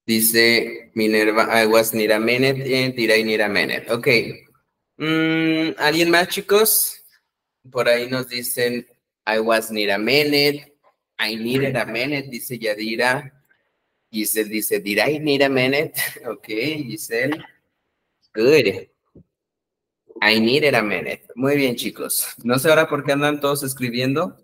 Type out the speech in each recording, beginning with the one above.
Dice Minerva, I was need a minute, and did I need a minute? Ok. ¿Alguien más, chicos? Por ahí nos dicen, I was need a minute, I needed a minute, dice Yadira. Giselle dice, did I need a minute? Ok, Giselle. Good. I needed a minute. Muy bien, chicos. No sé ahora por qué andan todos escribiendo.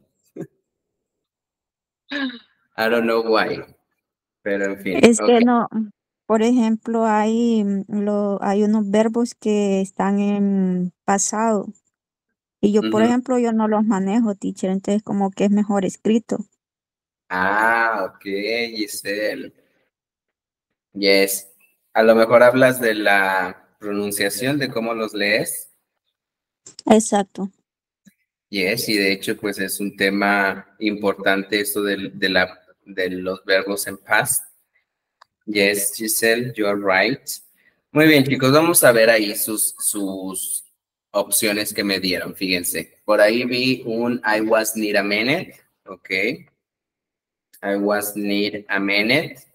I don't know why. Pero en fin. Es que Okay. no, por ejemplo, hay unos verbos que están en pasado y yo, por ejemplo, yo no los manejo, teacher, entonces como que es mejor escrito. Ah, ok, Giselle. Yes. A lo mejor hablas de la pronunciación, de cómo los lees. Exacto. Yes, y de hecho, pues es un tema importante esto de los verbos en past. Yes, Giselle, you are right. Muy bien, chicos, vamos a ver ahí sus opciones que me dieron, fíjense. Por ahí vi un I was need a minute, ok. I was need a minute.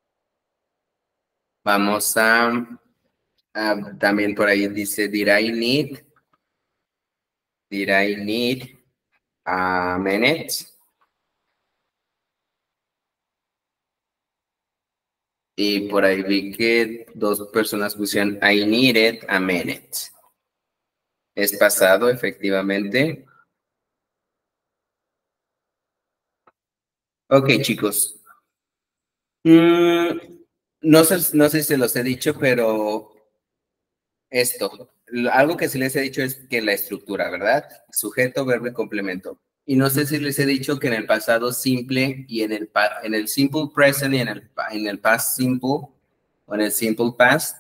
Vamos también por ahí dice, did I need a minute? Y por ahí vi que dos personas pusieron, I needed a minute. Es pasado, efectivamente. Ok, chicos. No sé si se los he dicho, pero algo que sí les he dicho es que la estructura, ¿verdad? Sujeto, verbo y complemento. Y no sé si les he dicho que en el pasado simple y en el simple present y en el past simple o en el simple past,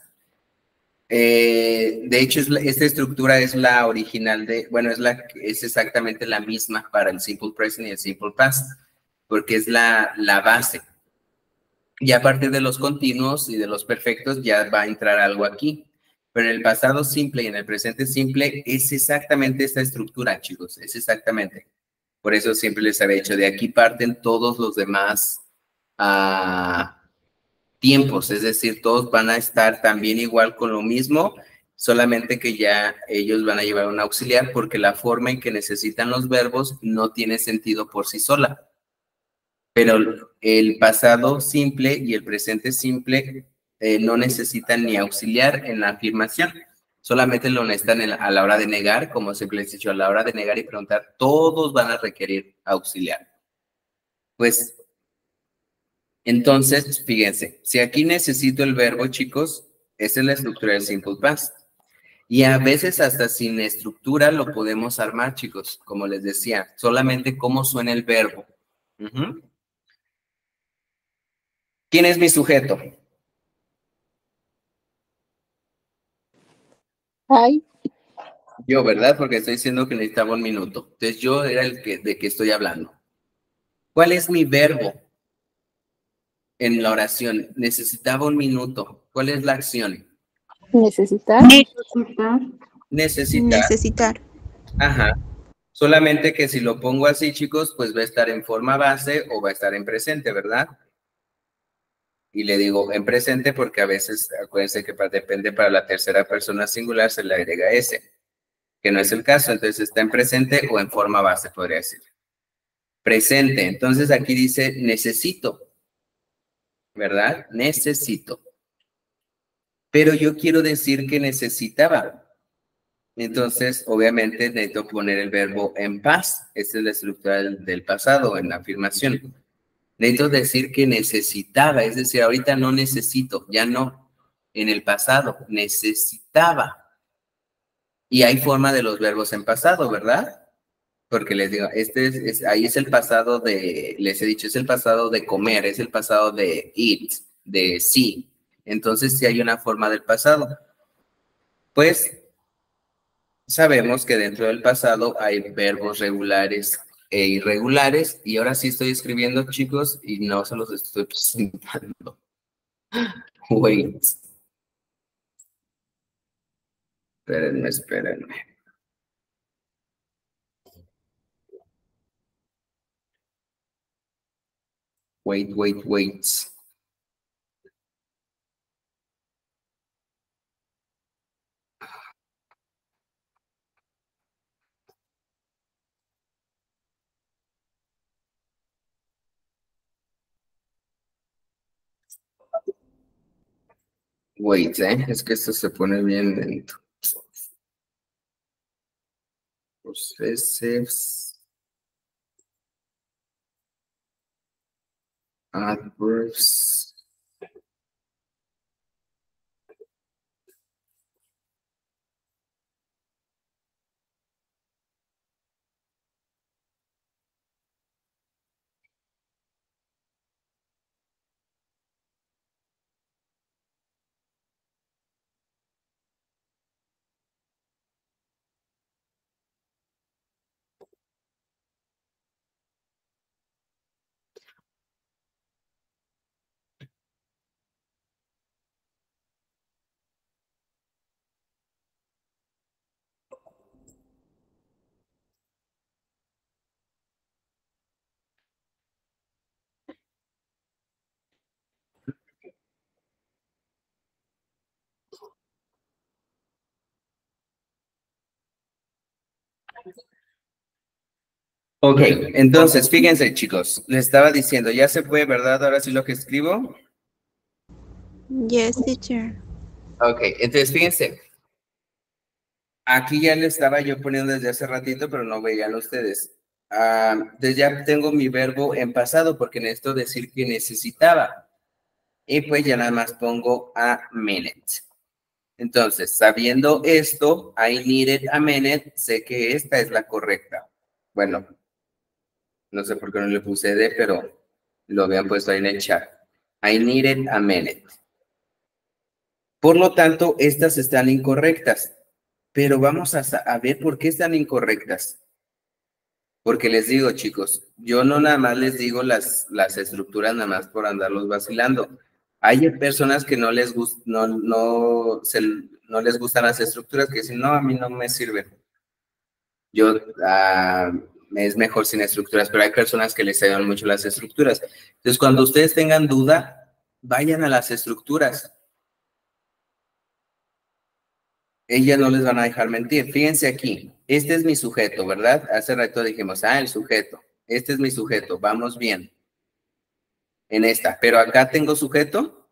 de hecho, esta estructura es la original bueno, es exactamente la misma para el simple present y el simple past, porque es la base. Y a partir de los continuos y de los perfectos ya va a entrar algo aquí. Pero en el pasado simple y en el presente simple es exactamente esta estructura, chicos, es exactamente. Por eso siempre les había dicho, de aquí parten todos los demás tiempos, es decir, todos van a estar también igual con lo mismo, solamente que ya ellos van a llevar un auxiliar porque la forma en que necesitan los verbos no tiene sentido por sí sola. Pero el pasado simple y el presente simple no necesitan ni auxiliar en la afirmación, solamente lo necesitan a la hora de negar, como siempre les he dicho, a la hora de negar y preguntar, todos van a requerir auxiliar. Pues entonces, fíjense, si aquí necesito el verbo, chicos, esa es la estructura del simple past. Y a veces hasta sin estructura lo podemos armar, chicos, como les decía, solamente cómo suena el verbo. ¿Quién es mi sujeto? Ay, Yo, ¿verdad? Porque estoy diciendo que necesitaba un minuto. Entonces yo era de que estoy hablando. ¿Cuál es mi verbo en la oración? Necesitaba un minuto. ¿Cuál es la acción? necesitar. Necesitar. Necesitar. Ajá. Solamente que si lo pongo así, chicos, pues va a estar en forma base o va a estar en presente, ¿verdad? Y le digo en presente porque a veces, acuérdense que depende para la tercera persona singular, se le agrega S, que no es el caso, entonces está en presente o en forma base, podría decir. Presente, entonces aquí dice necesito, ¿verdad? Necesito. Pero yo quiero decir que necesitaba. Entonces, obviamente, necesito poner el verbo en paz. Esta es la estructura del pasado, en la afirmación. Necesito decir que necesitaba, es decir, ahorita no necesito, ya no. En el pasado, necesitaba. Y hay forma de los verbos en pasado, ¿verdad? Porque les digo, ahí es el pasado les he dicho, es el pasado de comer, es el pasado de eat, de sí. Entonces, sí hay una forma del pasado. Pues sabemos que dentro del pasado hay verbos regulares e irregulares, y ahora sí estoy escribiendo, chicos, y no se los estoy presentando. Wait. Espérenme. Wait. Wait, es que esto se pone bien lento. Possessives. Adverbs. Ok, entonces, fíjense, chicos, les estaba diciendo, ya se fue, ¿verdad? Ahora sí lo que escribo. Yes, teacher. Ok, entonces, fíjense, aquí ya le estaba yo poniendo desde hace ratito, pero no veían ustedes. Entonces ya tengo mi verbo en pasado porque necesito decir que necesitaba. Y pues ya nada más pongo a minute. Entonces, sabiendo esto, I needed a minute, sé que esta es la correcta. Bueno, no sé por qué no le puse de, pero lo habían puesto ahí en el chat. I needed a minute. Por lo tanto, estas están incorrectas. Pero vamos a ver por qué están incorrectas. Porque les digo, chicos, yo no nada más les digo las estructuras nada más por andarlos vacilando. Hay personas que no les no les gustan las estructuras, que dicen, no, a mí no me sirven. Yo, es mejor sin estructuras, pero hay personas que les ayudan mucho las estructuras. Entonces, cuando ustedes tengan duda, vayan a las estructuras. Ellas no les van a dejar mentir. Fíjense aquí, este es mi sujeto, ¿verdad? Hace rato dijimos, el sujeto. Este es mi sujeto, vamos bien en esta. Pero acá tengo sujeto.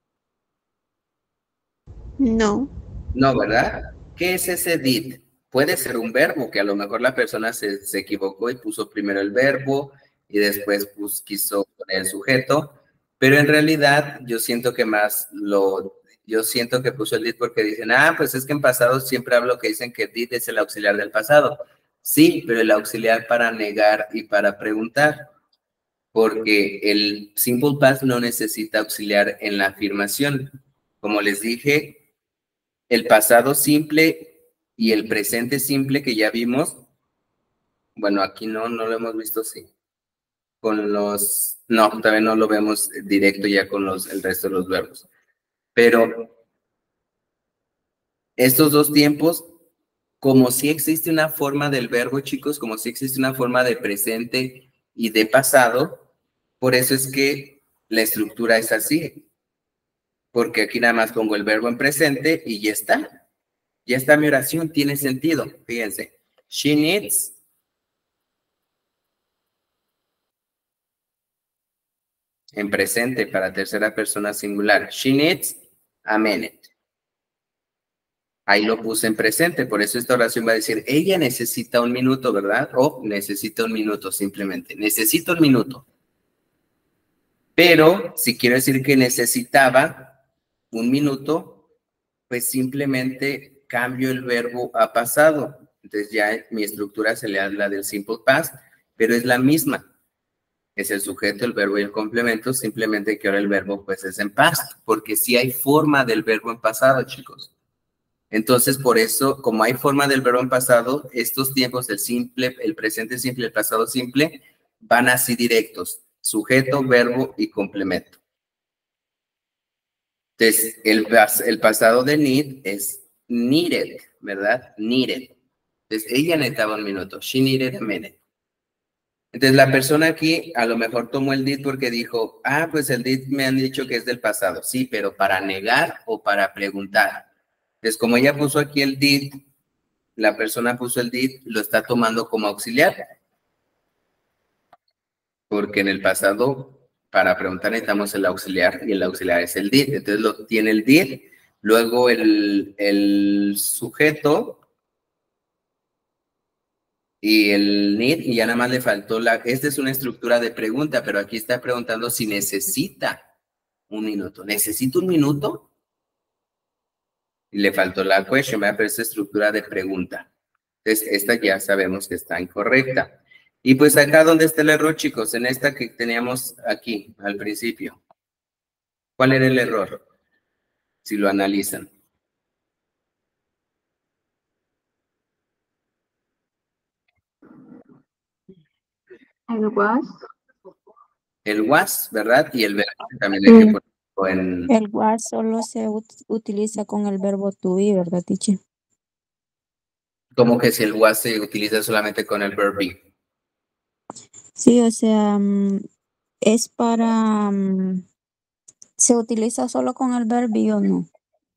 No. No, ¿verdad? ¿Qué es ese did? Puede ser un verbo, que a lo mejor la persona se equivocó y puso primero el verbo y después quiso poner el sujeto, pero en realidad yo siento que yo siento que puso el did porque dicen, pues es que en pasado siempre hablo que dicen que did es el auxiliar del pasado. Sí, pero el auxiliar para negar y para preguntar, porque el simple past no necesita auxiliar en la afirmación. Como les dije, el pasado simple y el presente simple que ya vimos, bueno, aquí no lo hemos visto, sí. No, todavía no lo vemos directo ya con el resto de los verbos. Pero estos dos tiempos, como si existe una forma del verbo, chicos, como si existe una forma de presente y de pasado, por eso es que la estructura es así. Porque aquí nada más pongo el verbo en presente y ya está. Ya está mi oración, tiene sentido. Fíjense. She needs. En presente para tercera persona singular. She needs a minute. Ahí lo puse en presente, por eso esta oración va a decir, ella necesita un minuto, ¿verdad? O necesita un minuto simplemente. Necesito un minuto. Pero si quiero decir que necesitaba un minuto, pues simplemente cambio el verbo a pasado. Entonces ya mi estructura se le habla del simple past, pero es la misma. Es el sujeto, el verbo y el complemento, simplemente que ahora el verbo pues es en past, porque sí hay forma del verbo en pasado, chicos. Entonces, por eso, como hay forma del verbo en pasado, estos tiempos, el simple, el presente simple, el pasado simple, van así directos, sujeto, verbo y complemento. Entonces, el pasado de need es needed, ¿verdad? Needed. Entonces, ella necesitaba un minuto. She needed a minute. Entonces, la persona aquí a lo mejor tomó el did porque dijo, pues el did me han dicho que es del pasado. Sí, pero para negar o para preguntar. Entonces, como ella puso aquí el did, la persona puso el did, lo está tomando como auxiliar. Porque en el pasado, para preguntar necesitamos el auxiliar y el auxiliar es el did. Entonces, tiene el did luego el sujeto y el need, y ya nada más le faltó esta es una estructura de pregunta, pero aquí está preguntando si necesita un minuto. ¿Necesita un minuto? Y le faltó la question, ¿verdad? Pero es estructura de pregunta. Entonces, esta ya sabemos que está incorrecta. Y pues acá, ¿dónde está el error, chicos? En esta que teníamos aquí, al principio. ¿Cuál era el error? Si lo analizan. El was. El was, ¿verdad? Y el verbo también hay que ponerlo en... El was solo se utiliza con el verbo to be, ¿verdad, teacher? Como que si el was se utiliza solamente con el verb be. Sí, o sea, es para... ¿se utiliza solo con el verbo be o no?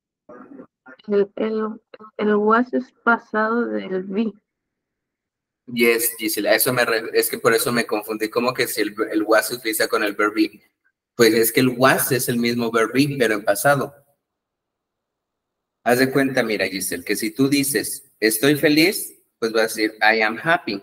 El was es pasado del be. Yes, Gisela, es que por eso me confundí, como que si el was se utiliza con el verb be. Pues es que el was es el mismo verb be, pero en pasado. Haz de cuenta, mira, Giselle, que si tú dices, estoy feliz, pues vas a decir, I am happy.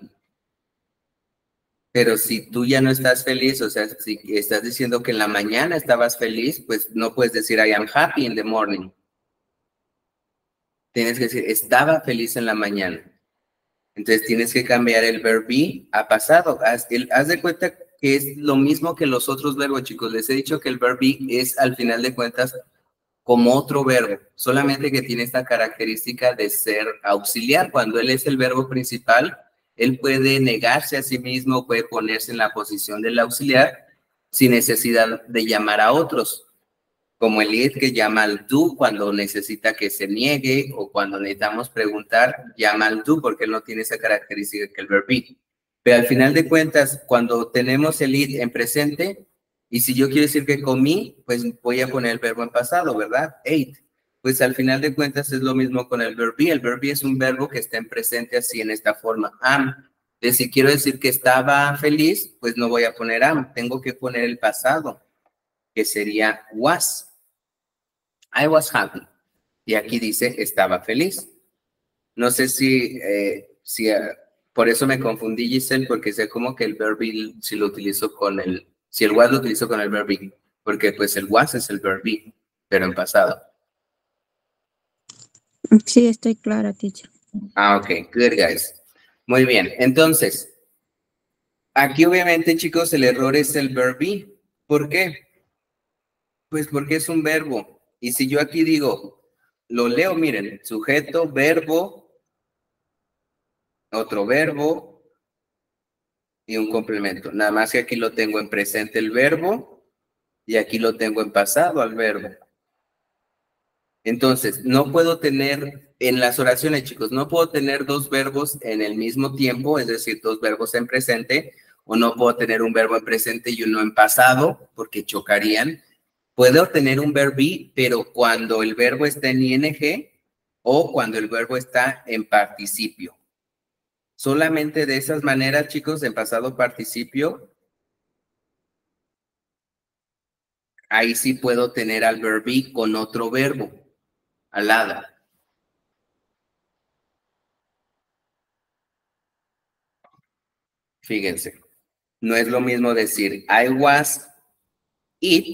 Pero si tú ya no estás feliz, o sea, si estás diciendo que en la mañana estabas feliz, pues no puedes decir, I am happy in the morning. Tienes que decir, estaba feliz en la mañana. Entonces tienes que cambiar el verb be a pasado. Haz de cuenta que es lo mismo que los otros verbos, chicos. Les he dicho que el verb be es, al final de cuentas, como otro verbo, solamente que tiene esta característica de ser auxiliar. Cuando él es el verbo principal, él puede negarse a sí mismo, puede ponerse en la posición del auxiliar sin necesidad de llamar a otros, como el it que llama al tú cuando necesita que se niegue o cuando necesitamos preguntar, llama al tú porque él no tiene esa característica que el verbo be. Pero al final de cuentas, cuando tenemos el it en presente, y si yo quiero decir que comí, pues voy a poner el verbo en pasado, ¿verdad? Ate. Pues al final de cuentas es lo mismo con el verbo be. El verbo be es un verbo que está en presente así en esta forma, am. Entonces, si quiero decir que estaba feliz, pues no voy a poner am, tengo que poner el pasado, que sería was. I was happy. Y aquí dice, estaba feliz. No sé si por eso me confundí, Giselle, porque sé como que el verb be, si lo utilizo con si el was lo utilizo con el verb be, porque pues el was es el verb be, pero en pasado. Sí, estoy clara, teacher. Ok, good guys. Muy bien, entonces, aquí obviamente, chicos, el error es el verb be. ¿Por qué? Pues porque es un verbo. Y si yo aquí digo, lo leo, miren, sujeto, verbo, otro verbo y un complemento. Nada más que aquí lo tengo en presente el verbo y aquí lo tengo en pasado al verbo. Entonces, no puedo tener, en las oraciones, chicos, no puedo tener dos verbos en el mismo tiempo, es decir, dos verbos en presente, o no puedo tener un verbo en presente y uno en pasado, porque chocarían. Puedo tener un verbo be, pero cuando el verbo está en ing o cuando el verbo está en participio. Solamente de esas maneras, chicos, en pasado participio, ahí sí puedo tener al verbo be con otro verbo al lado. Fíjense, no es lo mismo decir I was it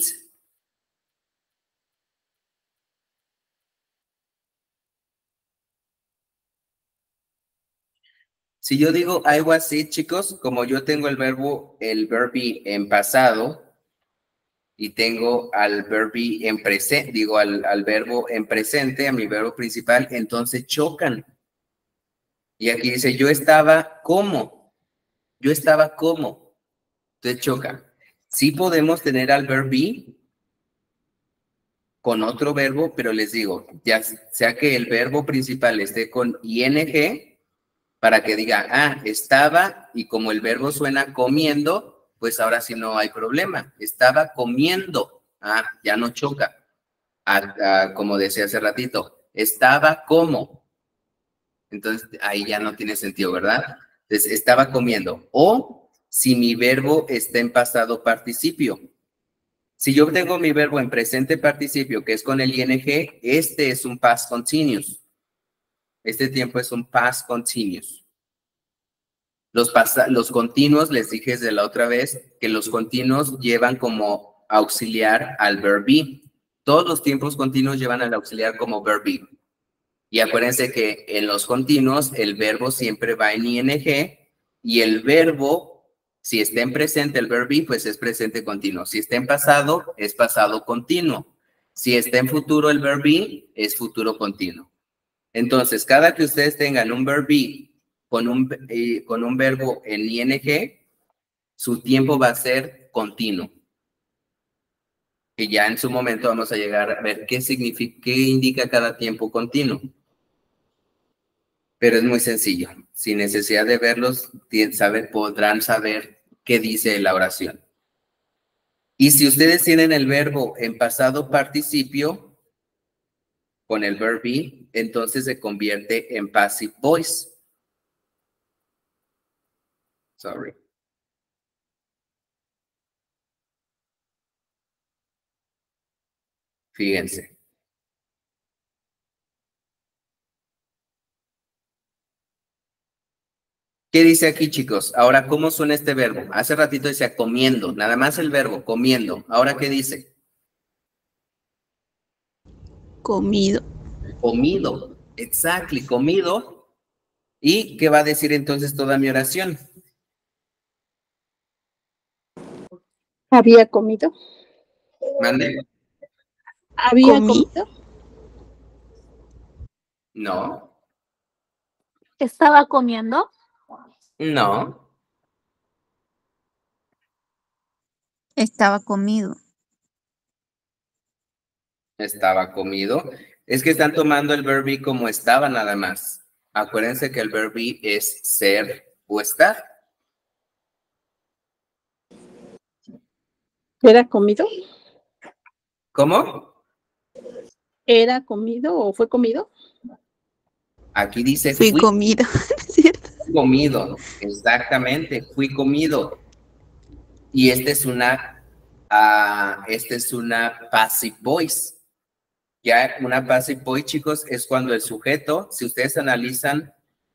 si yo digo I was it, chicos, como yo tengo el verbo be en pasado y tengo al verbo be en presente, digo al verbo en presente, a mi verbo principal, entonces chocan. Y aquí dice yo estaba como, yo estaba como, entonces choca. Sí podemos tener al verbo be con otro verbo, pero les digo, ya sea que el verbo principal esté con ing, para que diga, ah, estaba, y como el verbo suena comiendo, pues ahora sí no hay problema. Estaba comiendo, ah, ya no choca. Como decía hace ratito, estaba como. Entonces ahí ya no tiene sentido, ¿verdad? Entonces, estaba comiendo. O si mi verbo está en pasado participio. Si yo tengo mi verbo en presente participio, que es con el ing, este es un past continuous. Este tiempo es un past continuous. Los continuos, les dije desde la otra vez, que los continuos llevan como auxiliar al verb be. Todos los tiempos continuos llevan al auxiliar como verb be. Y acuérdense que en los continuos el verbo siempre va en ing y el verbo, si está en presente el verb be, pues es presente continuo. Si está en pasado, es pasado continuo. Si está en futuro el verb be, es futuro continuo. Entonces, cada que ustedes tengan un verb be con un verbo en ing, su tiempo va a ser continuo. Que ya en su momento vamos a llegar a ver qué significa, qué indica cada tiempo continuo. Pero es muy sencillo. Sin necesidad de verlos, podrán saber qué dice la oración. Y si ustedes tienen el verbo en pasado participio, con el verb be, entonces se convierte en passive voice. Sorry. Fíjense. ¿Qué dice aquí, chicos? Ahora, ¿cómo suena este verbo? Hace ratito decía comiendo, nada más el verbo, comiendo. ¿Ahora qué dice? Comido. Comido. Exactly, comido. ¿Y qué va a decir entonces toda mi oración? ¿Había comido? ¿Mande? ¿Había Comí. comido? No. ¿Estaba comiendo? No. Estaba comido. Estaba comido. Es que están tomando el verb be como estaba nada más. Acuérdense que el verb be es ser o estar. ¿Era comido? ¿Cómo? ¿Era comido o fue comido? Aquí dice Fui comido, ¿cierto? comido. Exactamente, fui comido. Y esta es una passive voice. Ya una passive voice, chicos, es cuando el sujeto, si ustedes analizan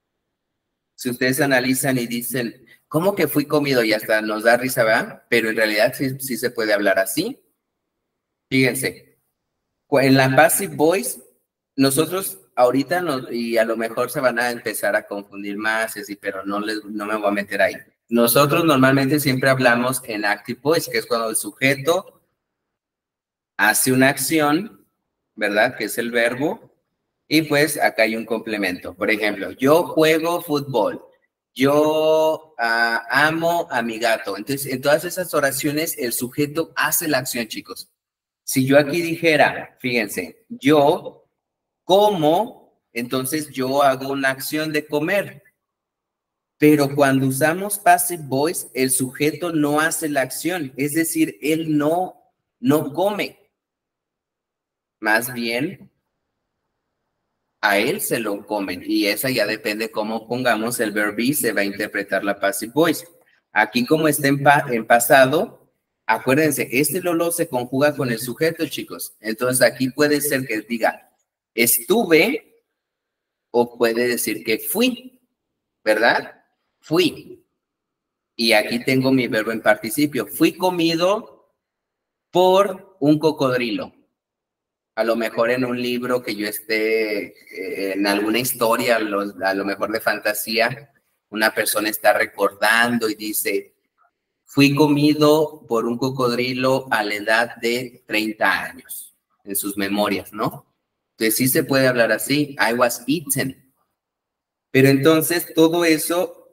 y dicen, ¿cómo que fui comido? Y hasta nos da risa, ¿verdad? Pero en realidad sí se puede hablar así. Fíjense, en la passive voice, nosotros ahorita, y a lo mejor se van a empezar a confundir más, pero no me voy a meter ahí. Nosotros normalmente siempre hablamos en active voice, que es cuando el sujeto hace una acción, ¿verdad? Que es el verbo, y pues acá hay un complemento. Por ejemplo, yo juego fútbol, yo amo a mi gato. Entonces, en todas esas oraciones, el sujeto hace la acción, chicos. Si yo aquí dijera, fíjense, yo como, entonces yo hago una acción de comer. Pero cuando usamos passive voice, el sujeto no hace la acción, es decir, él no come. Más bien, a él se lo comen. Y esa ya depende cómo pongamos el verb be, se va a interpretar la passive voice. Aquí como está en pasado, acuérdense, este Lolo se conjuga con el sujeto, chicos. Entonces aquí puede ser que diga, estuve, o puede decir que fui, ¿verdad? Fui. Y aquí tengo mi verbo en participio. Fui comido por un cocodrilo. A lo mejor en un libro que yo esté, en alguna historia, a lo mejor de fantasía, una persona está recordando y dice, fui comido por un cocodrilo a la edad de 30 años, en sus memorias, ¿no? Entonces sí se puede hablar así, I was eaten. Pero entonces todo eso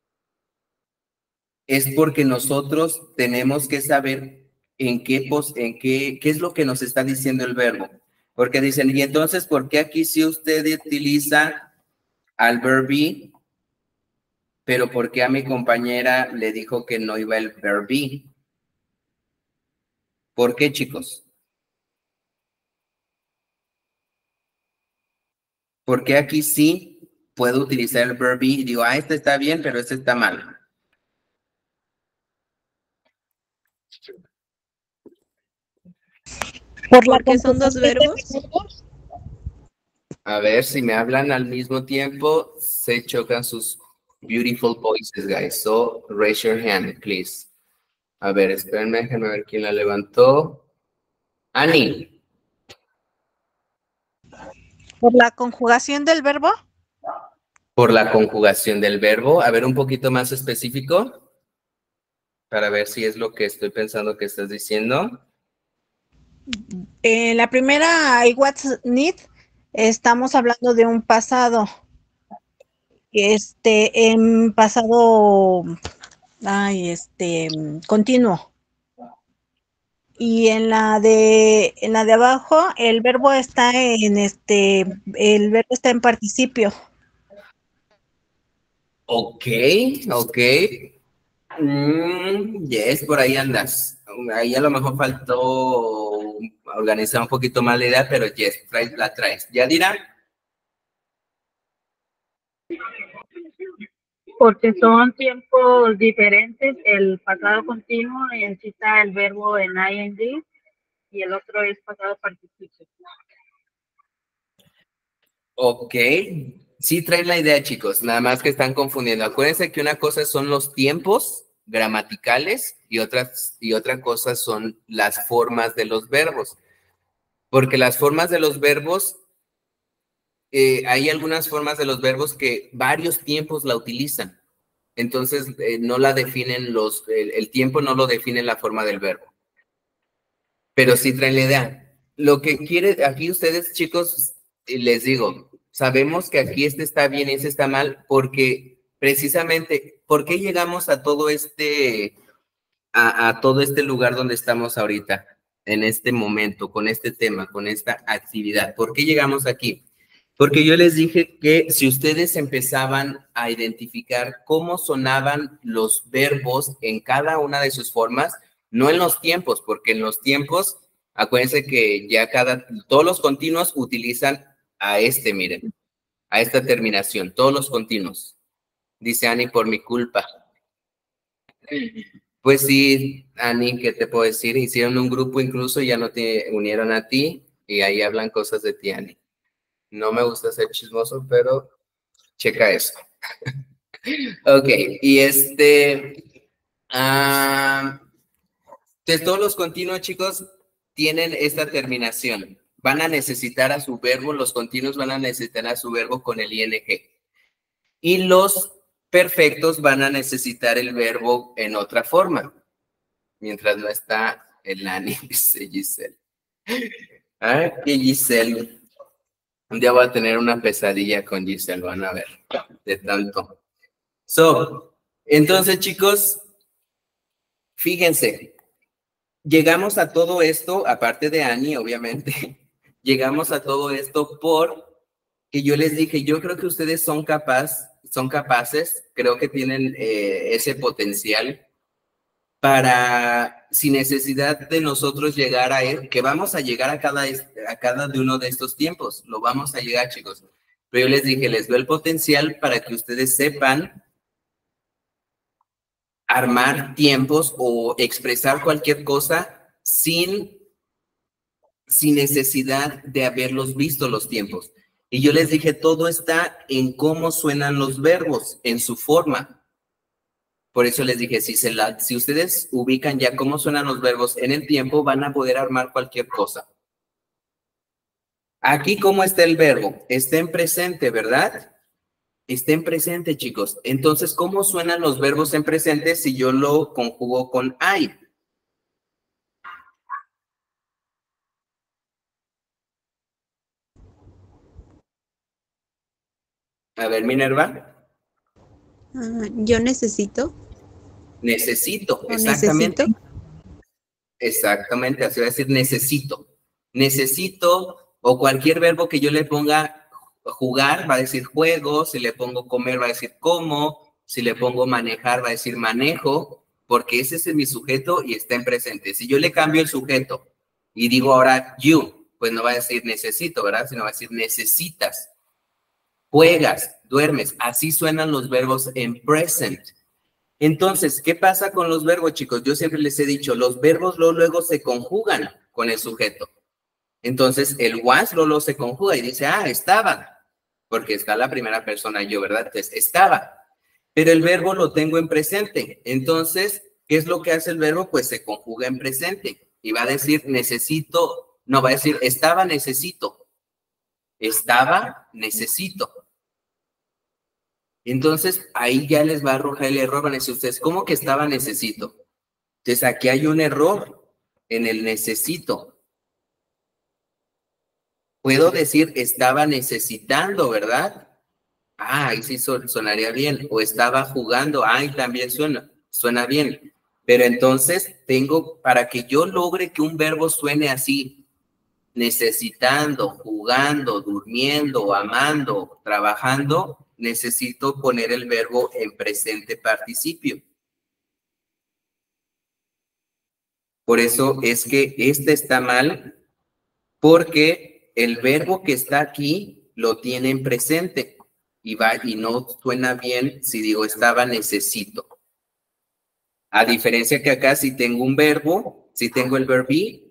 es porque nosotros tenemos que saber qué es lo que nos está diciendo el verbo. Porque dicen, y entonces, ¿por qué aquí sí usted utiliza al verb be, pero por qué a mi compañera le dijo que no iba el verb be? ¿Por qué, chicos? ¿Por qué aquí sí puedo utilizar el verb be y digo, este está bien, pero este está mal? Por la Porque son dos verbos. A ver, si me hablan al mismo tiempo, se chocan sus beautiful voices, guys. So, raise your hand, please. A ver, espérenme, déjenme ver quién la levantó. Ani. Por la conjugación del verbo. Por la conjugación del verbo. A ver, un poquito más específico. Para ver si es lo que estoy pensando que estás diciendo. La primera, I was need, estamos hablando de un pasado. En pasado, continuo. Y en la de abajo, el verbo está el verbo está en participio. Ok. Yes, por ahí andas. Ahí a lo mejor faltó organizar un poquito más la idea, pero yes, la traes. ¿Ya dirá? Porque son tiempos diferentes. El pasado continuo necesita el verbo en ing y el otro es pasado participio. Ok. Sí traen la idea, chicos. Nada más que están confundiendo. Acuérdense que una cosa son los tiempos gramaticales y otra cosa son las formas de los verbos. Porque las formas de los verbos, hay algunas formas de los verbos que varios tiempos la utilizan. Entonces, no la definen el tiempo no lo define la forma del verbo. Pero sí traen la idea. Lo que quiere aquí ustedes, chicos, les digo, sabemos que aquí este está bien y este está mal, porque precisamente, ¿por qué llegamos a todo a todo este lugar donde estamos ahorita, en este momento, con este tema, con esta actividad? ¿Por qué llegamos aquí? Porque yo les dije que si ustedes empezaban a identificar cómo sonaban los verbos en cada una de sus formas, no en los tiempos, porque en los tiempos, acuérdense que ya todos los continuos utilizan miren, a esta terminación, todos los continuos. Dice Ani, por mi culpa. Pues sí, Ani, ¿qué te puedo decir? Hicieron un grupo incluso y ya no te unieron a ti y ahí hablan cosas de ti, Ani. No me gusta ser chismoso, pero checa eso. Ok, y todos los continuos, chicos, tienen esta terminación. Van a necesitar a su verbo, los continuos van a necesitar a su verbo con el ing. Y los perfectos van a necesitar el verbo en otra forma. Mientras no está el Ani, dice Giselle. Ah, que Giselle. Un día voy a tener una pesadilla con Giselle, van a ver, de tanto. Entonces, chicos, fíjense, llegamos a todo esto, aparte de Ani, obviamente, llegamos a todo esto porque yo les dije, yo creo que ustedes son capaces, creo que tienen ese potencial para, sin necesidad de nosotros llegar a él, que vamos a llegar a cada de uno de estos tiempos, lo vamos a llegar, chicos. Pero yo les dije, les doy el potencial para que ustedes sepan armar tiempos o expresar cualquier cosa sin necesidad de haberlos visto los tiempos. Y yo les dije, todo está en cómo suenan los verbos, en su forma. Por eso les dije, si ustedes ubican ya cómo suenan los verbos en el tiempo, van a poder armar cualquier cosa. Aquí, ¿cómo está el verbo? Está en presente, ¿verdad? Está en presente, chicos. Entonces, ¿cómo suenan los verbos en presente si yo lo conjugo con I? A ver, Minerva. Yo necesito. Necesito, exactamente. Necesito. Exactamente, así va a decir necesito. Necesito, o cualquier verbo que yo le ponga jugar, va a decir juego. Si le pongo comer, va a decir como. Si le pongo manejar, va a decir manejo, porque ese es mi sujeto y está en presente. Si yo le cambio el sujeto y digo ahora you, pues no va a decir necesito, ¿verdad? Sino va a decir necesitas. Juegas, duermes. Así suenan los verbos en present. Entonces, ¿qué pasa con los verbos, chicos? Yo siempre les he dicho, los verbos luego se conjugan con el sujeto. Entonces, el was Lolo se conjuga y dice, ah, estaba, porque está la primera persona yo, ¿verdad? Entonces, estaba. Pero el verbo lo tengo en presente. Entonces, ¿qué es lo que hace el verbo? Pues se conjuga en presente. Y va a decir, necesito, no, va a decir, estaba, necesito. Estaba, necesito. Entonces, ahí ya les va a arrojar el error. Van a decir ustedes, ¿cómo que estaba, necesito? Entonces, aquí hay un error en el necesito. Puedo decir, estaba necesitando, ¿verdad? Ah, ahí sí sonaría bien. O estaba jugando. Ahí también suena bien. Pero entonces tengo, para que yo logre que un verbo suene así, necesitando, jugando, durmiendo, amando, trabajando, necesito poner el verbo en presente participio. Por eso es que este está mal, porque el verbo que está aquí lo tiene en presente. Y no suena bien si digo estaba, necesito. A diferencia que acá si tengo un verbo, si tengo el verbo be,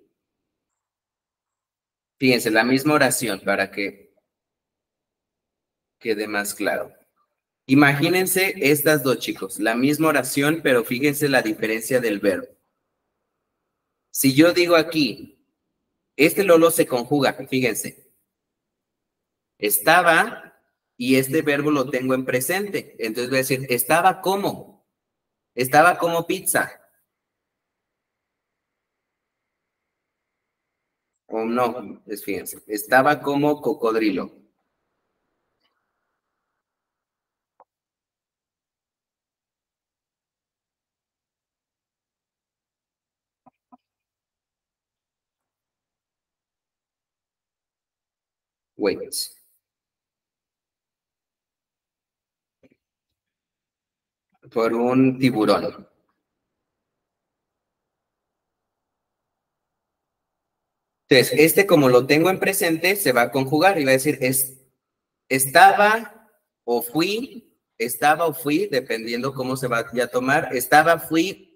fíjense, la misma oración para que quede más claro. Imagínense estas dos, chicos, la misma oración, pero fíjense la diferencia del verbo. Si yo digo aquí, este Lolo se conjuga, fíjense. Estaba y este verbo lo tengo en presente. Entonces voy a decir, estaba como. Estaba como pizza. O no, fíjense. Estaba como cocodrilo. Wait. Por un tiburón. Entonces, este como lo tengo en presente, se va a conjugar y va a decir, estaba o fui, dependiendo cómo se vaya a tomar, fui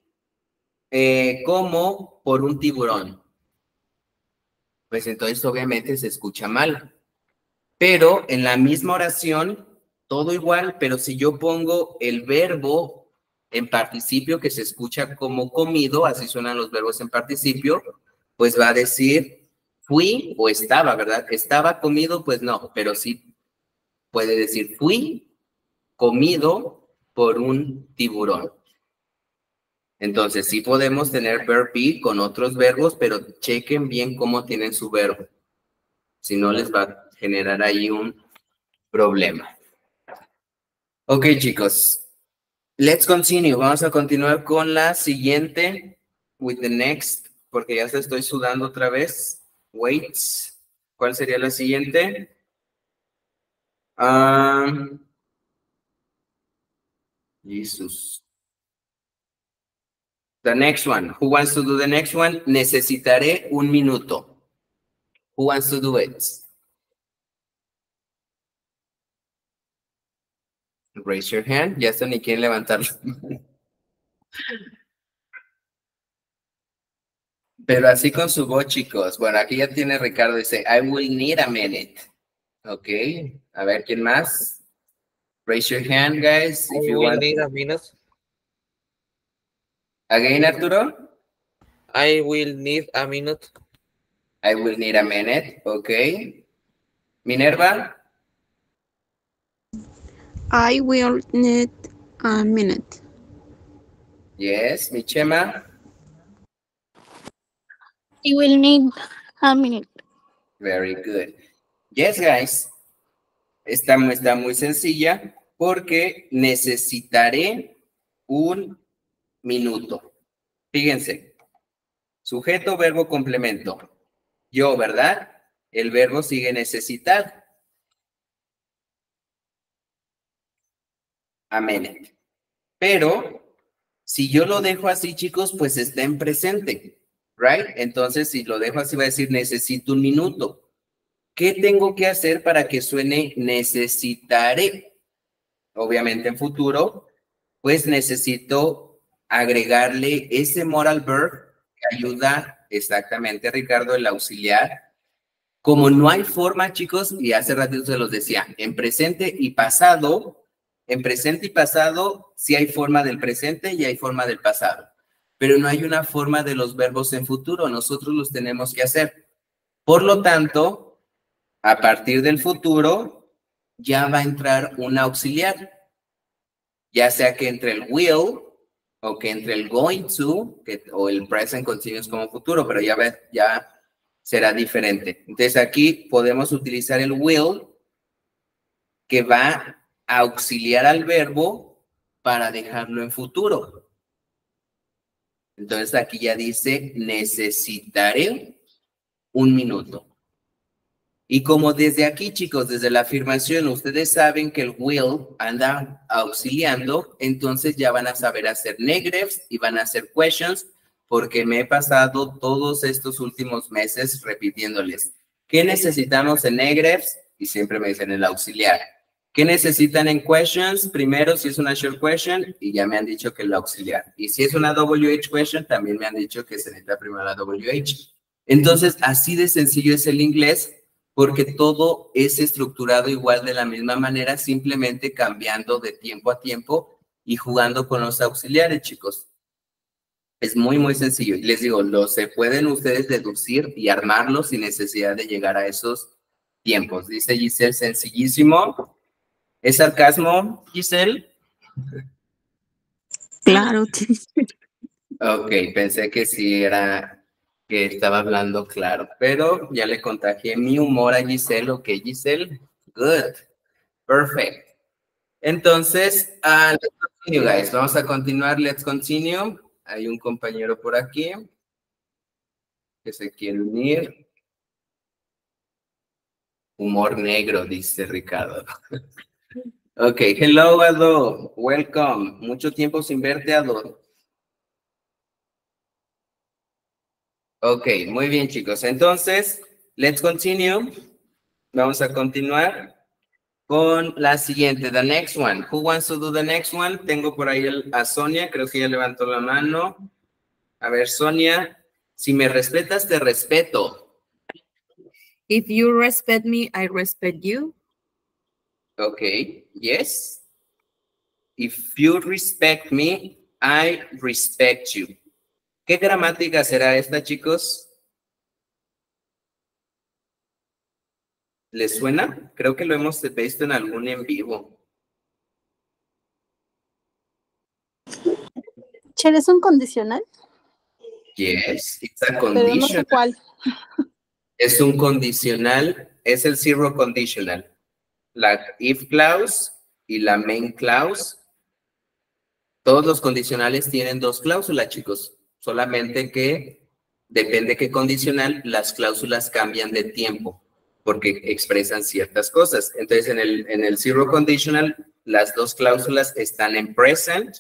como por un tiburón. Pues entonces obviamente se escucha mal. Pero en la misma oración, todo igual, pero si yo pongo el verbo en participio que se escucha como comido, así suenan los verbos en participio, pues va a decir fui o estaba, ¿verdad? Estaba comido, pues no, pero sí puede decir fui comido por un tiburón. Entonces sí podemos tener verb be con otros verbos, pero chequen bien cómo tienen su verbo. Si no, les va a generar ahí un problema. Ok, chicos. Let's continue. Vamos a continuar con la siguiente. With the next. Porque ya se estoy sudando otra vez. Wait. ¿Cuál sería la siguiente? Jesus. The next one. Who wants to do the next one? Necesitaré un minuto. Who wants to do it? Raise your hand. Ya está ni quieren levantarlo. Pero así con su voz, chicos. Bueno, aquí ya tiene Ricardo, dice, I will need a minute. Ok. A ver, ¿quién más? Raise your hand, guys. If you want. Need a minute. Again, Arturo? I will need a minute. I will need a minute. Ok. Minerva? I will need a minute. Yes. Michema? You will need a minute. Very good. Yes, guys. Está muy sencilla porque necesitaré un minuto. Fíjense. Sujeto, verbo, complemento. Yo, ¿verdad? El verbo sigue necesitar. A minute. Pero, si yo lo dejo así, chicos, pues está en presente. Right? Entonces, si lo dejo así, va a decir necesito un minuto. ¿Qué tengo que hacer para que suene necesitaré? Obviamente en futuro, pues necesito agregarle ese modal verb que ayuda exactamente, Ricardo, el auxiliar, Como no hay forma, chicos, y hace ratito se los decía, en presente y pasado sí hay forma del presente y hay forma del pasado, pero no hay una forma de los verbos en futuro, nosotros los tenemos que hacer. Por lo tanto, a partir del futuro ya va a entrar un auxiliar, ya sea que entre el will o que entre el going to o el present continuous como futuro, pero ya será diferente. Entonces aquí podemos utilizar el will que va a auxiliar al verbo para dejarlo en futuro. Entonces aquí ya dice necesitaré un minuto. Y como desde aquí, chicos, desde la afirmación, ustedes saben que el will anda auxiliando, entonces ya van a saber hacer negatives y van a hacer questions, porque me he pasado todos estos últimos meses repitiéndoles. ¿Qué necesitamos en negatives? Y siempre me dicen el auxiliar. ¿Qué necesitan en questions? Primero, si es una short question, y ya me han dicho que el auxiliar. Y si es una WH question, también me han dicho que se necesita primero la WH. Entonces, así de sencillo es el inglés, porque todo es estructurado igual de la misma manera, simplemente cambiando de tiempo a tiempo y jugando con los auxiliares, chicos. Es muy, muy sencillo. Y les digo, se pueden ustedes deducir y armarlo sin necesidad de llegar a esos tiempos. Dice Giselle, sencillísimo. ¿Es sarcasmo, Giselle? Claro. Ok, pensé que sí era... que estaba hablando claro, pero ya le contagié mi humor a Giselle. Ok, Giselle, good, perfect. Entonces, let's continue, guys. Vamos a continuar, let's continue. Hay un compañero por aquí que se quiere unir. Humor negro, dice Ricardo. Ok, hello, Ado, welcome. Mucho tiempo sin verte, Ado. Ok, muy bien, chicos. Entonces, let's continue. Vamos a continuar con la siguiente, the next one. Who wants to do the next one? Tengo por ahí a Sonia, creo que ya levantó la mano. A ver, Sonia, si me respetas, te respeto. If you respect me, I respect you. Ok, yes. If you respect me, I respect you. ¿Qué gramática será esta, chicos? ¿Les suena? Creo que lo hemos visto en algún en vivo. Cher, ¿es un condicional? Yes, it's a Pero no sé conditional. cuál. Es un condicional, es el zero conditional. La if clause y la main clause. Todos los condicionales tienen dos cláusulas, chicos. Solamente que depende qué condicional, las cláusulas cambian de tiempo porque expresan ciertas cosas. Entonces, en el zero conditional, las dos cláusulas están en present.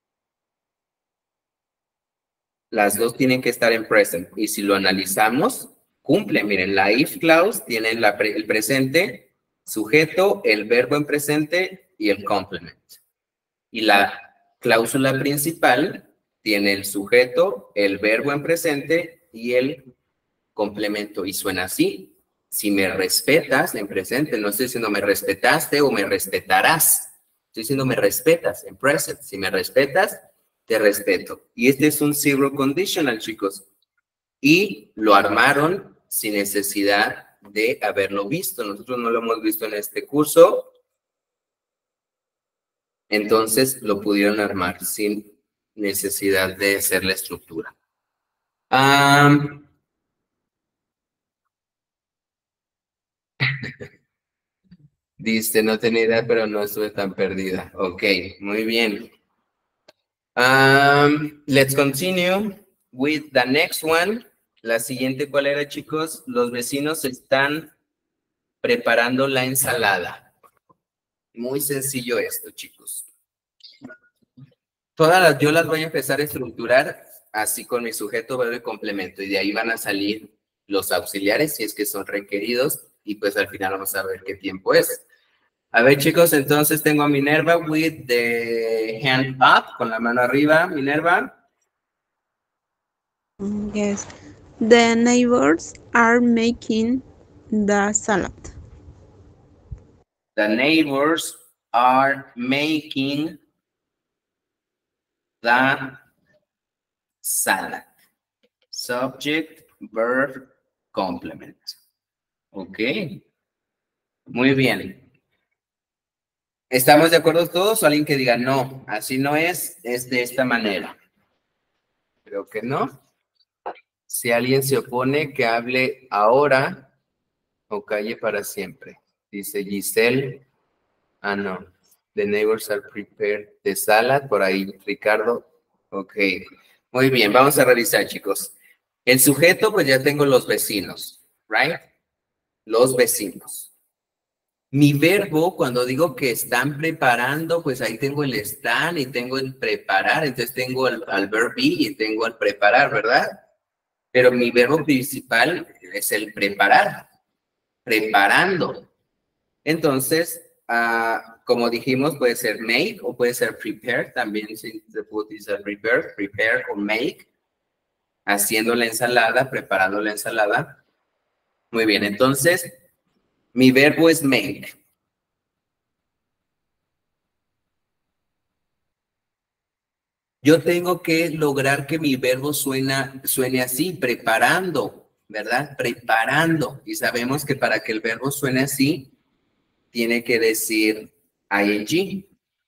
Las dos tienen que estar en present. Y si lo analizamos, cumple. Miren, la if clause tiene el presente, sujeto, el verbo en presente y el complement. Y la cláusula principal tiene el sujeto, el verbo en presente y el complemento. Y suena así. Si me respetas, en presente, no estoy diciendo me respetaste o me respetarás. Estoy diciendo me respetas, en present. Si me respetas, te respeto. Y este es un zero conditional, chicos. Y lo armaron sin necesidad de haberlo visto. Nosotros no lo hemos visto en este curso. Entonces lo pudieron armar sin necesidad de hacer la estructura. Dice, no tenía idea, pero no estuve tan perdida. Ok, muy bien. Let's continue with the next one. La siguiente, ¿cuál era, chicos? Los vecinos están preparando la ensalada. Muy sencillo esto, chicos. Yo las voy a empezar a estructurar así con mi sujeto, verbo y complemento. Y de ahí van a salir los auxiliares si es que son requeridos. Y pues al final vamos a ver qué tiempo es. A ver, chicos, entonces tengo a Minerva with the hand up, con la mano arriba. Minerva. Yes. The neighbors are making the salad. The neighbors are making the salad. Subject, verb, complement. Ok. Muy bien. ¿Estamos de acuerdo todos o alguien que diga no? Así no es de esta manera. Creo que no. Si alguien se opone, que hable ahora o calle para siempre. Dice Giselle. Ah, no. The neighbors are prepared the salad. Por ahí, Ricardo. Ok. Muy bien, vamos a revisar, chicos. El sujeto, pues ya tengo los vecinos, right? Los vecinos. Mi verbo, cuando digo que están preparando, pues ahí tengo el están y tengo el preparar. Entonces tengo al verb be y tengo al preparar, ¿verdad? Pero mi verbo principal es el preparar. Preparando. Entonces, como dijimos, puede ser make o puede ser prepare. También se puede utilizar prepare o make. Haciendo la ensalada, preparando la ensalada. Muy bien, entonces, mi verbo es make. Yo tengo que lograr que mi verbo suene así, preparando, ¿verdad? Preparando. Y sabemos que para que el verbo suene así, tiene que decir ing.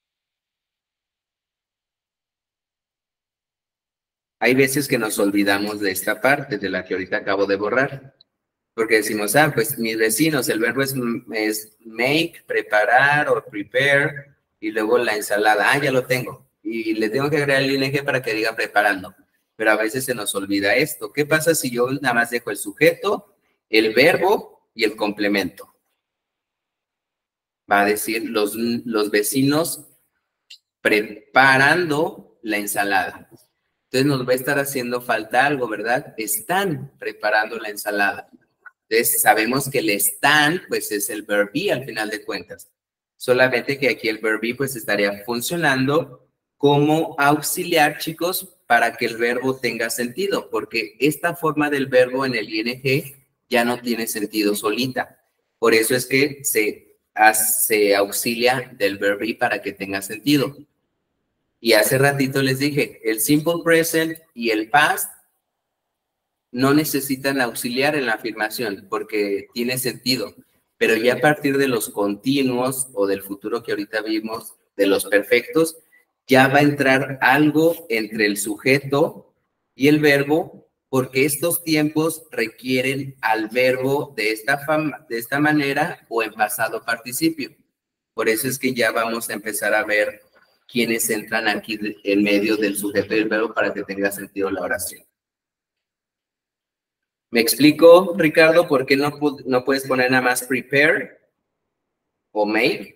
Hay veces que nos olvidamos de esta parte, de la que ahorita acabo de borrar. Porque decimos, pues mis vecinos, el verbo es make, preparar o prepare, y luego la ensalada, ya lo tengo. Y le tengo que agregar el ing para que diga preparando. Pero a veces se nos olvida esto. ¿Qué pasa si yo nada más dejo el sujeto, el verbo y el complemento? Va a decir los vecinos preparando la ensalada. Entonces nos va a estar haciendo falta algo, ¿verdad? Están preparando la ensalada. Entonces sabemos que el están, pues es el verb be al final de cuentas. Solamente que aquí el verb be pues estaría funcionando como auxiliar, chicos, para que el verbo tenga sentido, porque esta forma del verbo en el ing ya no tiene sentido solita. Por eso es que se auxilia del verb be para que tenga sentido. Y hace ratito les dije, el simple present y el past no necesitan auxiliar en la afirmación porque tiene sentido. Pero ya a partir de los continuos o del futuro que ahorita vimos, de los perfectos, ya va a entrar algo entre el sujeto y el verbo, porque estos tiempos requieren al verbo de esta manera o en pasado participio. Por eso es que ya vamos a empezar a ver quiénes entran aquí en medio del sujeto y el verbo para que tenga sentido la oración. ¿Me explico, Ricardo, por qué no puedes poner nada más prepare o make?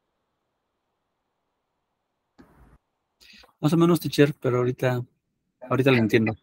Más o menos, teacher, pero ahorita lo entiendo.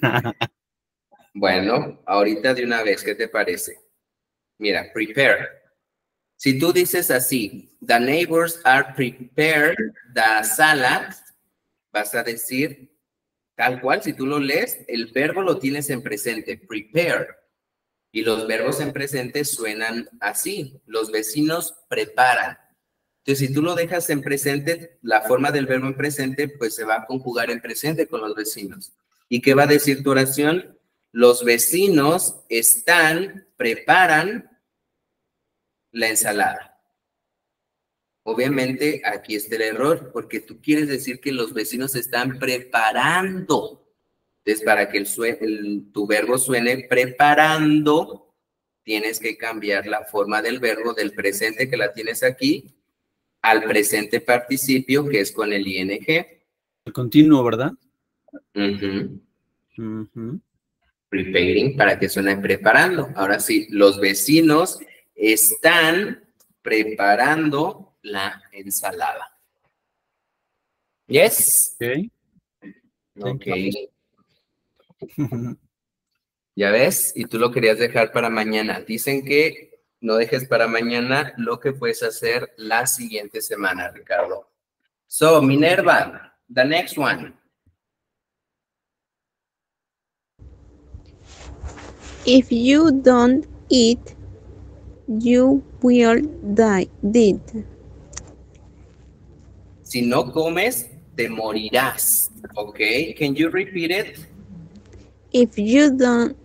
Bueno, ahorita de una vez, ¿qué te parece? Mira, prepare. Si tú dices así, the neighbors are prepared the salad, vas a decir tal cual, si tú lo lees, el verbo lo tienes en presente, prepare. Y los verbos en presente suenan así, los vecinos preparan. Entonces, si tú lo dejas en presente, la forma del verbo en presente, pues se va a conjugar en presente con los vecinos. ¿Y qué va a decir tu oración? Los vecinos preparan la ensalada. Obviamente, aquí está el error, porque tú quieres decir que los vecinos están preparando. Entonces, para que tu verbo suene preparando, tienes que cambiar la forma del verbo del presente que la tienes aquí al presente participio, que es con el ing. El continuo, ¿verdad? Preparing, para que suene preparando. Ahora sí, los vecinos están preparando la ensalada. Yes. Ok. Ya ves, y tú lo querías dejar para mañana. Dicen que no dejes para mañana lo que puedes hacer la siguiente semana, Ricardo. So, Minerva, the next one. If you don't eat you will die. Did. Si no comes, te morirás. Okay, can you repeat it? If you don't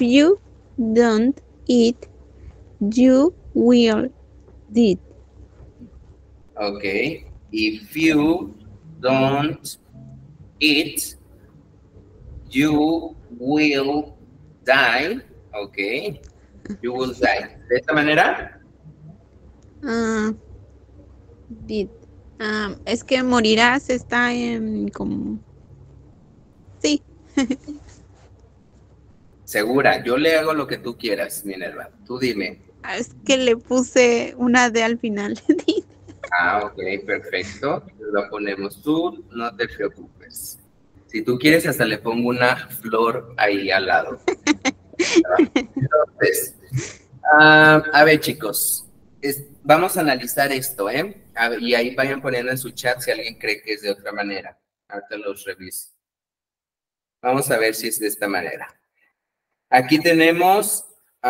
eat, you will die. Okay, if you don't eat, you will die. Okay, you will die. ¿De esta manera? Did. Es que morirás está en como... Sí. Segura, yo le hago lo que tú quieras, Minerva. Tú dime. Es que le puse una D al final. Ah, ok, perfecto. Lo ponemos tú, no te preocupes. Si tú quieres, hasta le pongo una flor ahí al lado. Entonces, a ver, chicos, vamos a analizar esto, ¿eh? A ver, y ahí vayan poniendo en su chat si alguien cree que es de otra manera. Ahorita los reviso. Vamos a ver si es de esta manera. Aquí tenemos,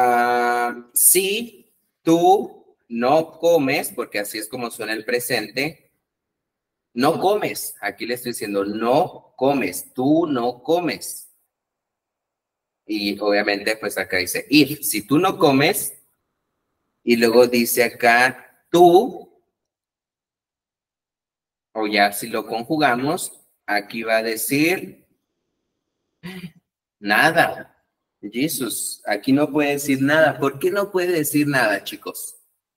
si tú no comes, porque así es como suena el presente, no comes. Aquí le estoy diciendo, no comes, tú no comes. Y obviamente, pues acá dice if. Si tú no comes, y luego dice acá tú, o ya si lo conjugamos, aquí va a decir nada. Jesús, aquí no puede decir nada. ¿Por qué no puede decir nada, chicos?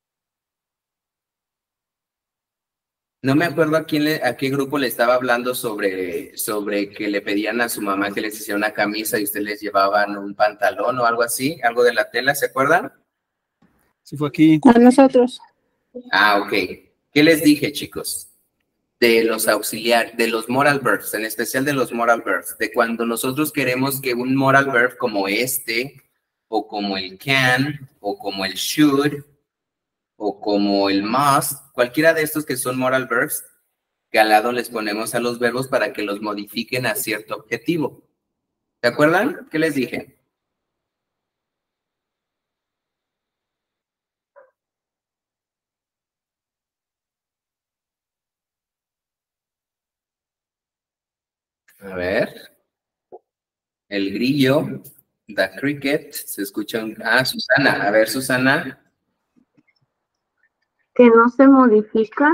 No me acuerdo a qué grupo le estaba hablando sobre que le pedían a su mamá que les hiciera una camisa y ustedes les llevaban un pantalón o algo así, algo de la tela, ¿se acuerdan? Sí, fue aquí. A nosotros. Ah, ok. ¿Qué les dije, chicos? De los auxiliares, de los moral verbs, en especial de los moral verbs, de cuando nosotros queremos que un moral verb como este, o como el can, o como el should, o como el must, cualquiera de estos que son moral verbs, que al lado les ponemos a los verbos para que los modifiquen a cierto objetivo. ¿Se acuerdan? ¿Qué les dije? A ver. El grillo, the cricket, se escucha Susana. A ver, Susana. Que no se modifican.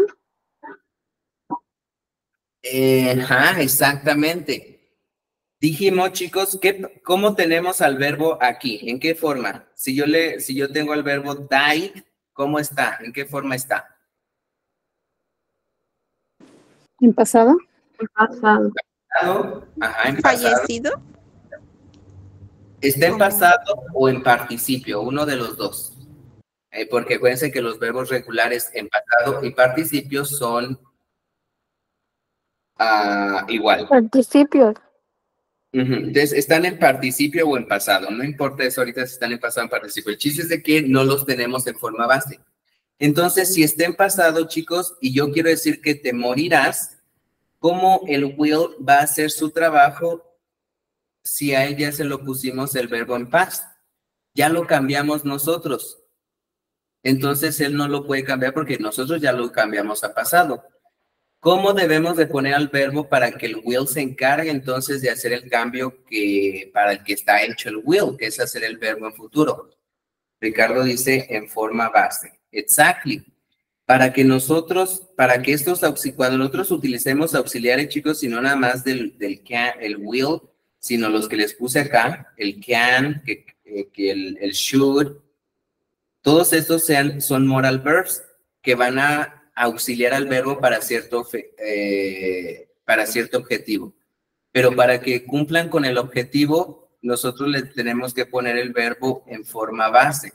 Ajá, exactamente. Dijimos, chicos, ¿cómo tenemos al verbo aquí? ¿En qué forma? Si yo tengo al verbo died, ¿cómo está? ¿En qué forma está? ¿En pasado? En pasado. Ajá, en pasado. ¿Fallecido? ¿Está en pasado o en participio? Uno de los dos. Porque acuérdense que los verbos regulares en pasado y participio son igual. Participio. Entonces, están en participio o en pasado. No importa eso ahorita si están en pasado o en participio. El chiste es de que no los tenemos en forma base. Entonces, si está en pasado, chicos, y yo quiero decir que te morirás, ¿cómo el will va a hacer su trabajo si a él ya se lo pusimos el verbo en past? Ya lo cambiamos nosotros. Entonces, él no lo puede cambiar porque nosotros ya lo cambiamos a pasado. ¿Cómo debemos de poner al verbo para que el will se encargue entonces de hacer el cambio para el que está hecho el will, que es hacer el verbo en futuro? Ricardo dice en forma base. Exactly. Para que cuando nosotros utilicemos auxiliares, chicos, sino nada más del can, el will, sino los que les puse acá, el can, el should, todos estos son moral verbs que van a auxiliar al verbo para cierto objetivo. Pero para que cumplan con el objetivo, nosotros le tenemos que poner el verbo en forma base.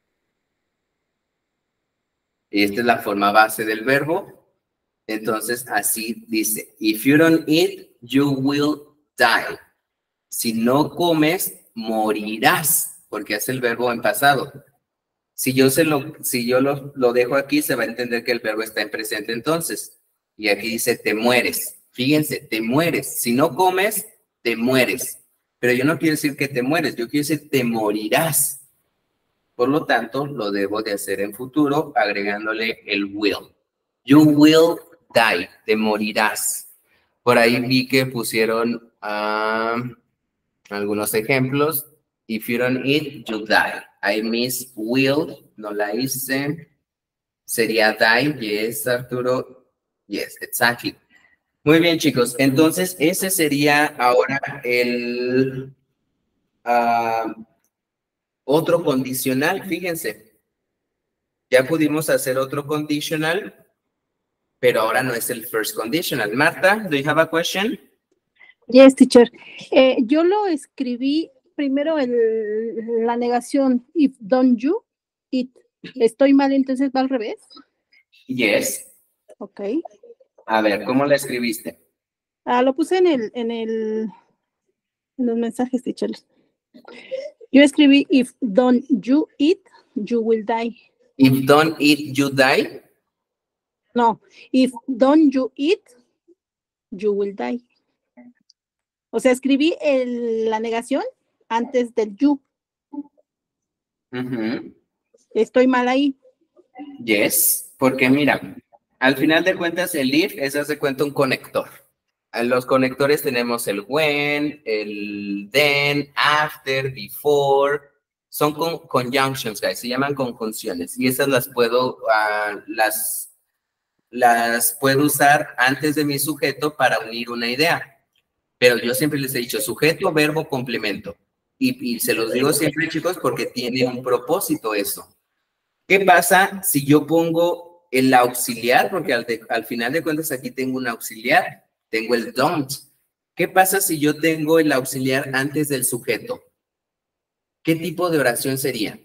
Esta es la forma base del verbo. Entonces, así dice, if you don't eat, you will die. Si no comes, morirás, porque es el verbo en pasado. Si yo lo dejo aquí, se va a entender que el verbo está en presente entonces. Y aquí dice, te mueres. Fíjense, te mueres. Si no comes, te mueres. Pero yo no quiero decir que te mueres, yo quiero decir te morirás. Por lo tanto, lo debo de hacer en futuro agregándole el will. You will die, te morirás. Por ahí vi que pusieron algunos ejemplos. If you don't eat, you die. I miss will, no la hice. Sería die, yes, Arturo. Yes, exactly. Muy bien, chicos. Entonces, ese sería ahora el otro condicional, fíjense. Ya pudimos hacer otro conditional, pero ahora no es el first conditional. Marta, do you have a question? Yes, teacher. Yo lo escribí primero la negación, if don't you, it. ¿Estoy mal, entonces va al revés? Yes. Ok. A ver, ¿cómo la escribiste? Lo puse en los mensajes, teacher. Yo escribí, if don't you eat, you will die. If don't eat, you die. No, if don't you eat, you will die. O sea, escribí la negación antes del you. Estoy mal ahí. Yes, porque mira, al final de cuentas el if es, hace cuenta, un conector. En los conectores tenemos el when, el then, after, before. Son conjunctions, guys, se llaman conjunciones. Y esas las puedo, las puedo usar antes de mi sujeto para unir una idea. Pero yo siempre les he dicho sujeto, verbo, complemento. Y se los digo siempre, chicos, porque tiene un propósito eso. ¿Qué pasa si yo pongo el auxiliar? Porque al final de cuentas aquí tengo un auxiliar. Tengo el don't. ¿Qué pasa si yo tengo el auxiliar antes del sujeto? ¿Qué tipo de oración sería?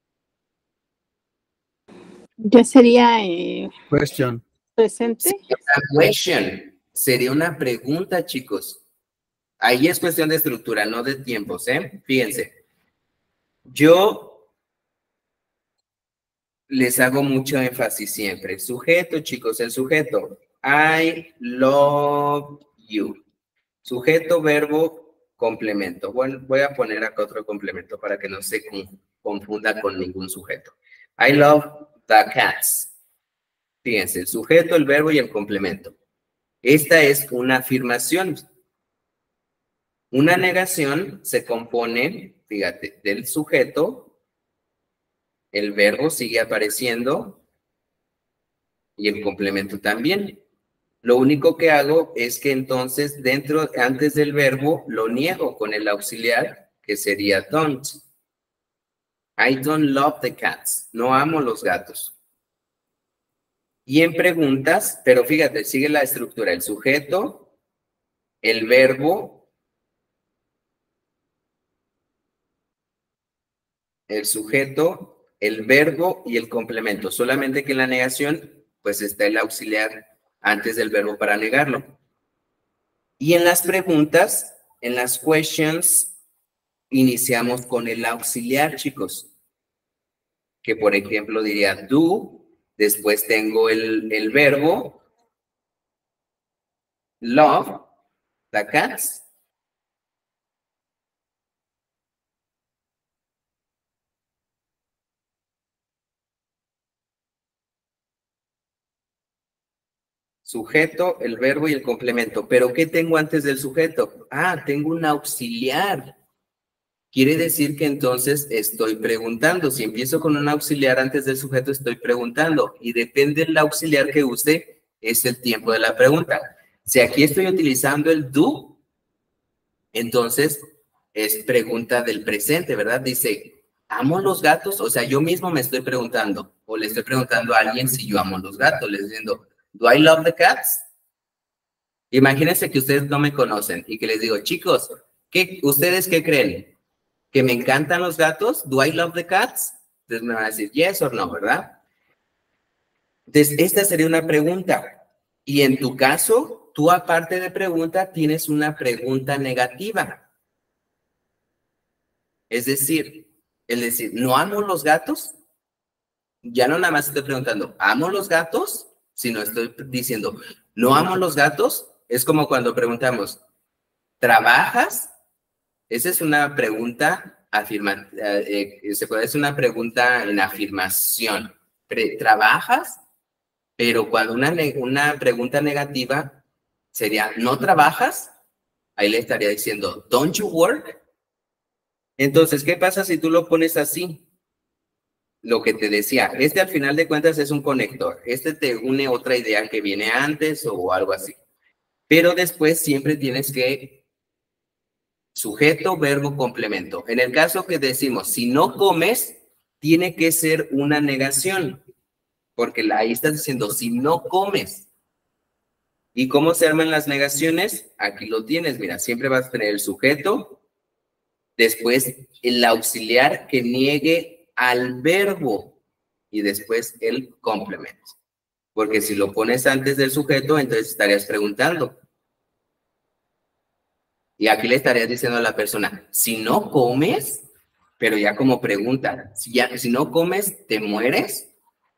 Ya sería Question. presente. Question. Sería una pregunta, chicos. Ahí es cuestión de estructura, no de tiempos, ¿eh? Fíjense. Yo les hago mucho énfasis siempre. Sujeto, chicos, el sujeto. I love you. Sujeto, verbo, complemento. Bueno, voy a poner acá otro complemento para que no se confunda con ningún sujeto. I love the cats. Fíjense, el sujeto, el verbo y el complemento. Esta es una afirmación. Una negación se compone, fíjate, del sujeto, el verbo sigue apareciendo y el complemento también. Lo único que hago es que entonces antes del verbo lo niego con el auxiliar que sería don't. I don't love the cats. No amo los gatos. Y en preguntas, pero fíjate, sigue la estructura. El sujeto, el verbo, el sujeto, el verbo y el complemento. Solamente que en la negación, pues está el auxiliar antes del verbo para negarlo. Y en las preguntas, en las questions, iniciamos con el auxiliar, chicos. Que por ejemplo diría do, después tengo el verbo, love, the cats. Sujeto, el verbo y el complemento. ¿Pero qué tengo antes del sujeto? Tengo un auxiliar. Quiere decir que entonces estoy preguntando. Si empiezo con un auxiliar antes del sujeto, estoy preguntando. Y depende del auxiliar que use, es el tiempo de la pregunta. Si aquí estoy utilizando el do, entonces es pregunta del presente, ¿verdad? Dice, ¿amo los gatos? O sea, yo mismo me estoy preguntando. O le estoy preguntando a alguien si yo amo los gatos. Le estoy diciendo, ¿do I love the cats? Imagínense que ustedes no me conocen y que les digo, chicos, ¿ustedes qué creen? ¿Que me encantan los gatos? ¿Do I love the cats? Entonces me van a decir yes o no, ¿verdad? Entonces, esta sería una pregunta. Y en tu caso, tú aparte de pregunta, tienes una pregunta negativa. Es decir, ¿no amo los gatos? Ya no nada más estoy preguntando, ¿amo los gatos? Sino estoy diciendo, ¿no amo los gatos? Es como cuando preguntamos, ¿trabajas? Esa es una pregunta se puede hacer una pregunta en afirmación. ¿Trabajas? Pero cuando una pregunta negativa sería, ¿no trabajas? Ahí le estaría diciendo, ¿don't you work? Entonces, ¿qué pasa si tú lo pones así? Lo que te decía, al final de cuentas es un conector. Te une otra idea que viene antes o algo así. Pero después siempre tienes que sujeto, verbo, complemento. En el caso que decimos, si no comes, tiene que ser una negación. Porque ahí estás diciendo, si no comes. ¿Y cómo se arman las negaciones? Aquí lo tienes, mira, siempre vas a tener el sujeto, después el auxiliar que niegue al verbo y después el complemento. Porque si lo pones antes del sujeto, entonces estarías preguntando. Y aquí le estarías diciendo a la persona, si no comes, pero ya como pregunta, si no comes, ¿te mueres?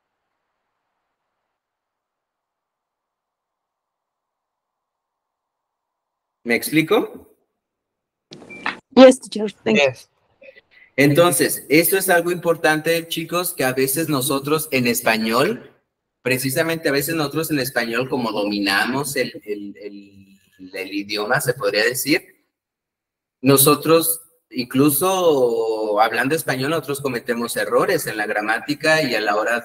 ¿Me explico? Yes, teacher. Thank you. Yes. Entonces, esto es algo importante, chicos, que a veces nosotros en español, precisamente a veces nosotros en español, como dominamos el idioma, se podría decir, nosotros, incluso hablando español, nosotros cometemos errores en la gramática y a la hora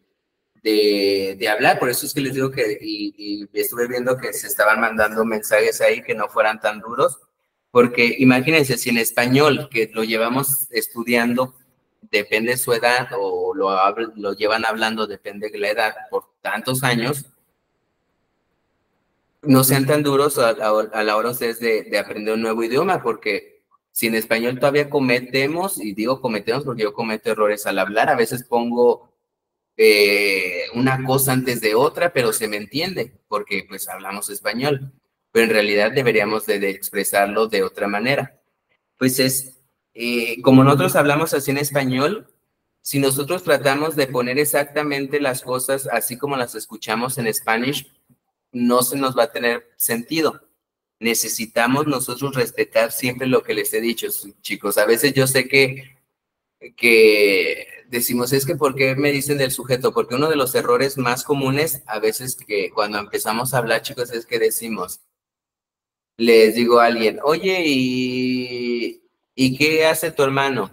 de hablar. Por eso es que les digo que, y estuve viendo que se estaban mandando mensajes ahí que no fueran tan duros, porque imagínense, si en español, que lo llevamos estudiando, depende de su edad, o lo llevan hablando, depende de la edad, por tantos años, no sean tan duros a la hora ustedes de aprender un nuevo idioma, porque si en español todavía cometemos, y digo cometemos porque yo cometo errores al hablar, a veces pongo una cosa antes de otra, pero se me entiende, porque pues hablamos español, pero en realidad deberíamos de expresarlo de otra manera. Pues como nosotros hablamos así en español, si nosotros tratamos de poner exactamente las cosas así como las escuchamos en Spanish, no se nos va a tener sentido. Necesitamos nosotros respetar siempre lo que les he dicho, chicos. A veces yo sé que decimos, es que ¿por qué me dicen del sujeto? Porque uno de los errores más comunes, a veces que cuando empezamos a hablar, chicos, es que decimos, les digo a alguien, oye, ¿y qué hace tu hermano?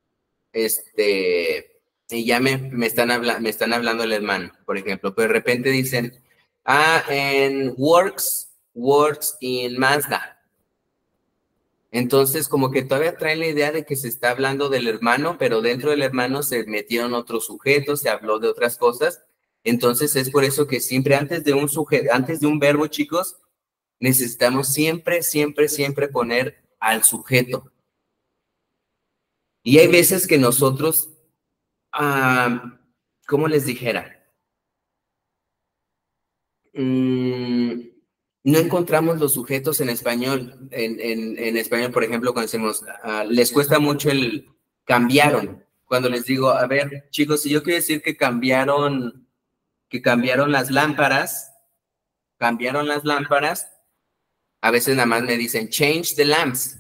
Y ya me están hablando el hermano, por ejemplo, pero de repente dicen, en works in Mazda. Entonces, como que todavía traen la idea de que se está hablando del hermano, pero dentro del hermano se metieron otros sujetos, se habló de otras cosas. Entonces, es por eso que siempre antes de un verbo, chicos, necesitamos siempre poner al sujeto. Y hay veces que nosotros, ¿cómo les dijera? No encontramos los sujetos en español. En español, por ejemplo, cuando decimos, les cuesta mucho el cambiaron. Cuando les digo, a ver, chicos, si yo quiero decir que cambiaron las lámparas, a veces nada más me dicen, change the lamps.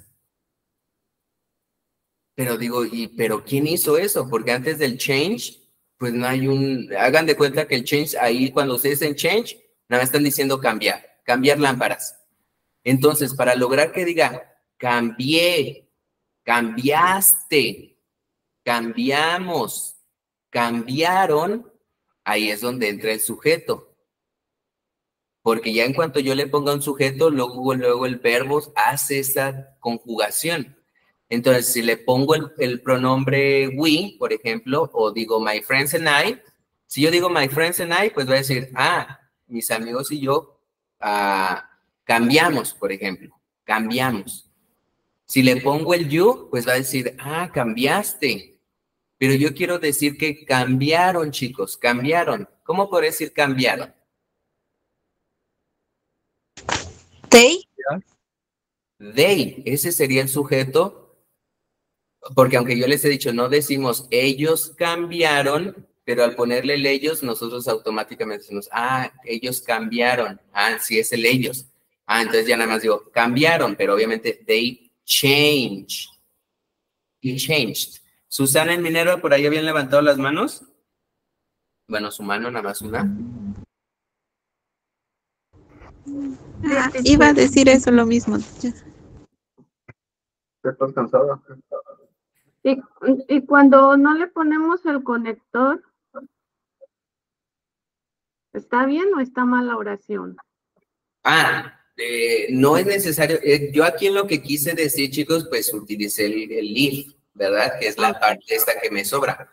Pero digo, ¿pero quién hizo eso? Porque antes del change, pues no hay hagan de cuenta que el change, ahí cuando ustedes dicen change, nada más están diciendo cambiar lámparas. Entonces, para lograr que diga, cambié, cambiaste, cambiamos, cambiaron, ahí es donde entra el sujeto. Porque ya en cuanto yo le ponga un sujeto, luego el verbo hace esa conjugación. Entonces, si le pongo el pronombre we, por ejemplo, o digo my friends and I, si yo digo my friends and I, pues va a decir, mis amigos y yo cambiamos, por ejemplo, cambiamos. Si le pongo el you, pues va a decir, cambiaste. Pero yo quiero decir que cambiaron, chicos, cambiaron. ¿Cómo podría decir cambiaron? They, ese sería el sujeto, porque aunque yo les he dicho, no decimos ellos cambiaron, pero al ponerle el ellos, nosotros automáticamente decimos, ellos cambiaron. Sí es el ellos. Entonces ya nada más digo, cambiaron, pero obviamente they change. It changed. Susana y Minerva, por ahí habían levantado las manos. Bueno, su mano, nada más una. Iba a decir eso lo mismo. ¿Estás cansada? Y cuando no le ponemos el conector, ¿está bien o está mal la oración? No es necesario. Yo aquí en lo que quise decir, chicos, pues utilicé el if, ¿verdad? Que es la parte esta que me sobra.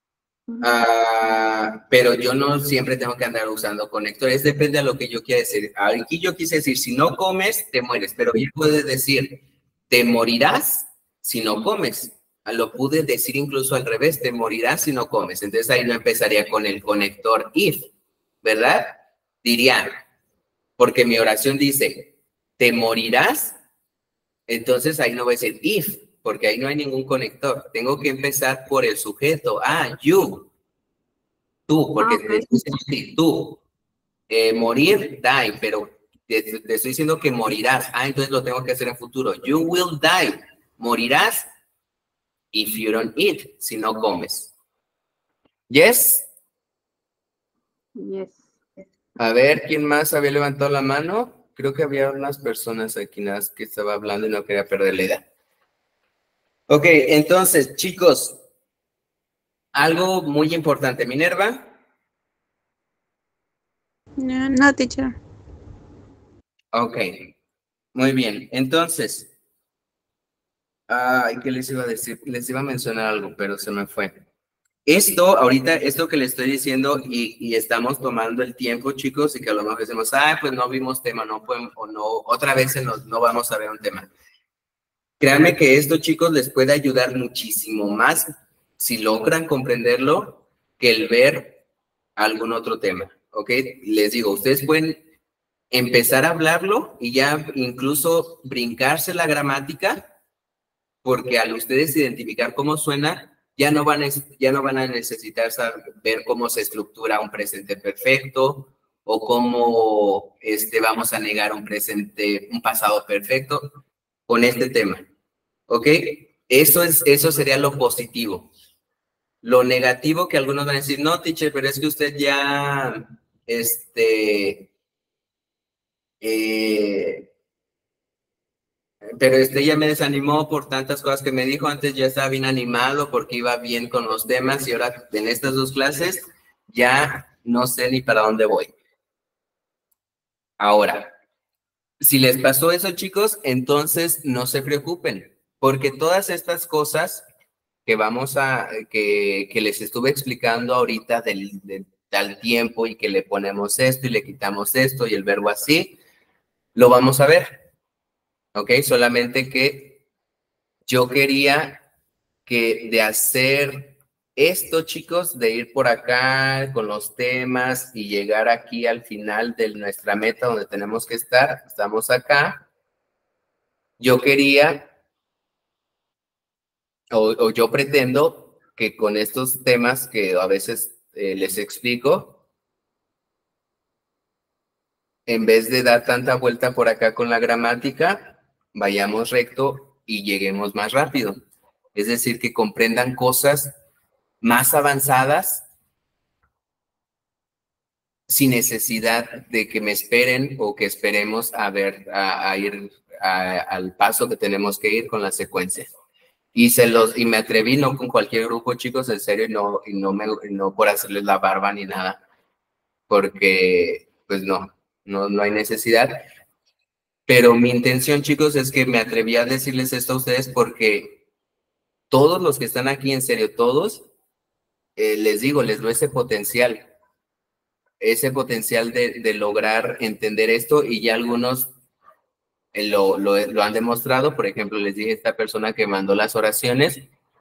Pero yo no siempre tengo que andar usando conectores, depende de lo que yo quiera decir. Aquí yo quise decir, si no comes, te mueres, pero bien puedes decir, te morirás si no comes. Lo pude decir incluso al revés, te morirás si no comes. Entonces ahí no empezaría con el conector if, ¿verdad? Diría, porque mi oración dice, te morirás, entonces ahí no voy a decir if, porque ahí no hay ningún conector. Tengo que empezar por el sujeto. You. Tú, porque tú. Morir, die, pero te estoy diciendo que morirás. Entonces lo tengo que hacer en futuro. You will die. Morirás if you don't eat, si no comes. Yes? Yes. A ver, ¿quién más había levantado la mano? Creo que había unas personas aquí nada más que estaba hablando y no quería perder la idea. Ok, entonces, chicos, algo muy importante. Minerva. No, teacher. Ok, muy bien. Entonces, ¿qué les iba a decir? Les iba a mencionar algo, pero se me fue. Ahorita, esto que les estoy diciendo y estamos tomando el tiempo, chicos, y que a lo mejor decimos, pues no vimos tema, no podemos, o no, otra vez no vamos a ver un tema. Créanme que esto, chicos, les puede ayudar muchísimo más si logran comprenderlo que el ver algún otro tema, ¿ok? Les digo, ustedes pueden empezar a hablarlo y ya incluso brincarse la gramática, porque al ustedes identificar cómo suena, ya no van a necesitar ver cómo se estructura un presente perfecto o cómo vamos a negar un pasado perfecto con este tema, ¿ok? Eso sería lo positivo. Lo negativo que algunos van a decir, no, teacher, pero es que usted ya, pero ya me desanimó por tantas cosas que me dijo. Antes ya estaba bien animado porque iba bien con los temas y ahora en estas dos clases ya no sé ni para dónde voy. Ahora, si les pasó eso, chicos, entonces no se preocupen, porque todas estas cosas que les estuve explicando ahorita de tal tiempo y que le ponemos esto y le quitamos esto y el verbo así, lo vamos a ver. ¿Ok? Solamente que yo quería que de hacer esto, chicos, de ir por acá con los temas y llegar aquí al final de nuestra meta donde tenemos que estar, estamos acá, yo quería, o yo pretendo que con estos temas que a veces les explico, en vez de dar tanta vuelta por acá con la gramática, vayamos recto y lleguemos más rápido. Es decir, que comprendan cosas más avanzadas sin necesidad de que me esperen o que esperemos a ir al paso que tenemos que ir con la secuencia. Y me atreví, no con cualquier grupo, chicos, en serio, y no por hacerles la barba ni nada, porque pues no hay necesidad. Pero mi intención, chicos, es que me atreví a decirles esto a ustedes porque todos los que están aquí, en serio, todos, les digo, les doy ese potencial de lograr entender esto y ya algunos lo han demostrado. Por ejemplo, les dije a esta persona que mandó las oraciones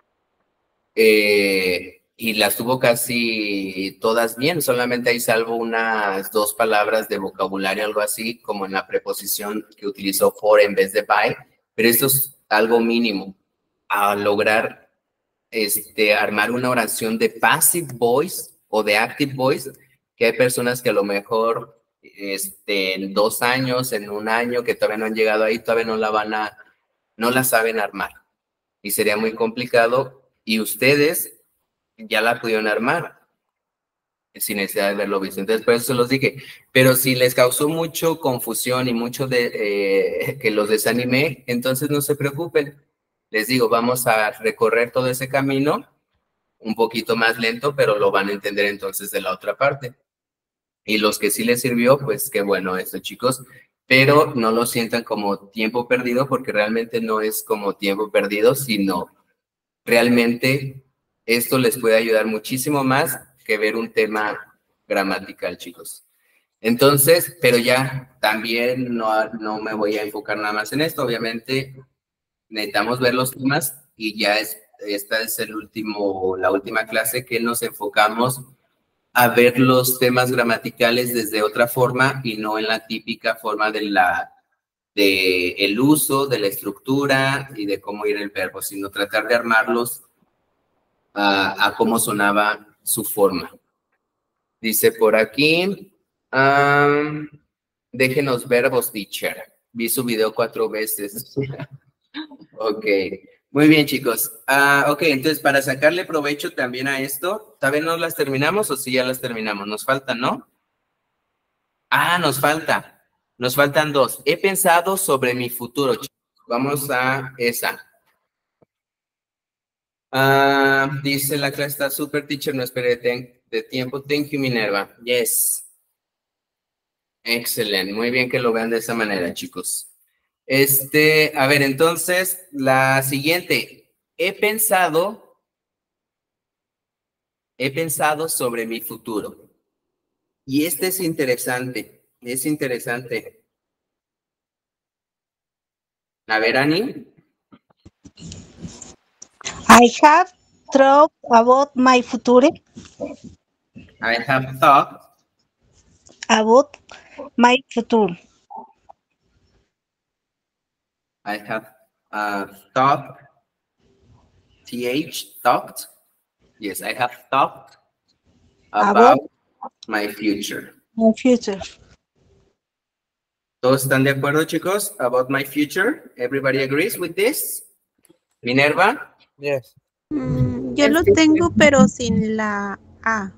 y las tuvo casi todas bien, solamente ahí salvo unas 2 palabras de vocabulario, algo así, como en la preposición que utilizó for en vez de by, pero esto es algo mínimo a lograr armar una oración de passive voice o de active voice, que hay personas que a lo mejor en 2 años, en 1 año, que todavía no han llegado ahí, todavía no la saben armar. y sería muy complicado y ustedes ya la pudieron armar sin necesidad de verlo visto. Entonces, por eso se los dije. Pero si les causó mucho confusión y mucho que los desanimé, entonces no se preocupen. Les digo, vamos a recorrer todo ese camino un poquito más lento, pero lo van a entender entonces de la otra parte. Y los que sí les sirvió, pues qué bueno eso, chicos. Pero no lo sientan como tiempo perdido, porque realmente no es como tiempo perdido, sino realmente esto les puede ayudar muchísimo más que ver un tema gramatical, chicos. Entonces, pero ya también no me voy a enfocar nada más en esto. Obviamente necesitamos ver los temas y ya esta es la última clase que nos enfocamos a ver los temas gramaticales desde otra forma y no en la típica forma de el uso, de la estructura y de cómo ir el verbo, sino tratar de armarlos a cómo sonaba su forma. Dice por aquí, déjenos verbos, teacher. Vi su video 4 veces. Ok, muy bien, chicos. Ok, entonces para sacarle provecho también a esto, ¿también no las terminamos o si ya las terminamos? Nos faltan, ¿no? Nos falta. Nos faltan 2. He pensado sobre mi futuro, chicos. Vamos a esa. Dice la clase está super, teacher, no espere de tiempo. Thank you, Minerva. Yes. Excelente. Muy bien que lo vean de esa manera, chicos. A ver, entonces, la siguiente. He pensado sobre mi futuro. Y este es interesante. Es interesante. A ver, Ani. I have thought about my future. I have thought About my future. I have thought. Thought. Yes, I have thought about my future. My future. ¿Todos están de acuerdo, chicos? About my future. Everybody agrees with this? Minerva? Yes. Yo lo tengo, pero sin la A.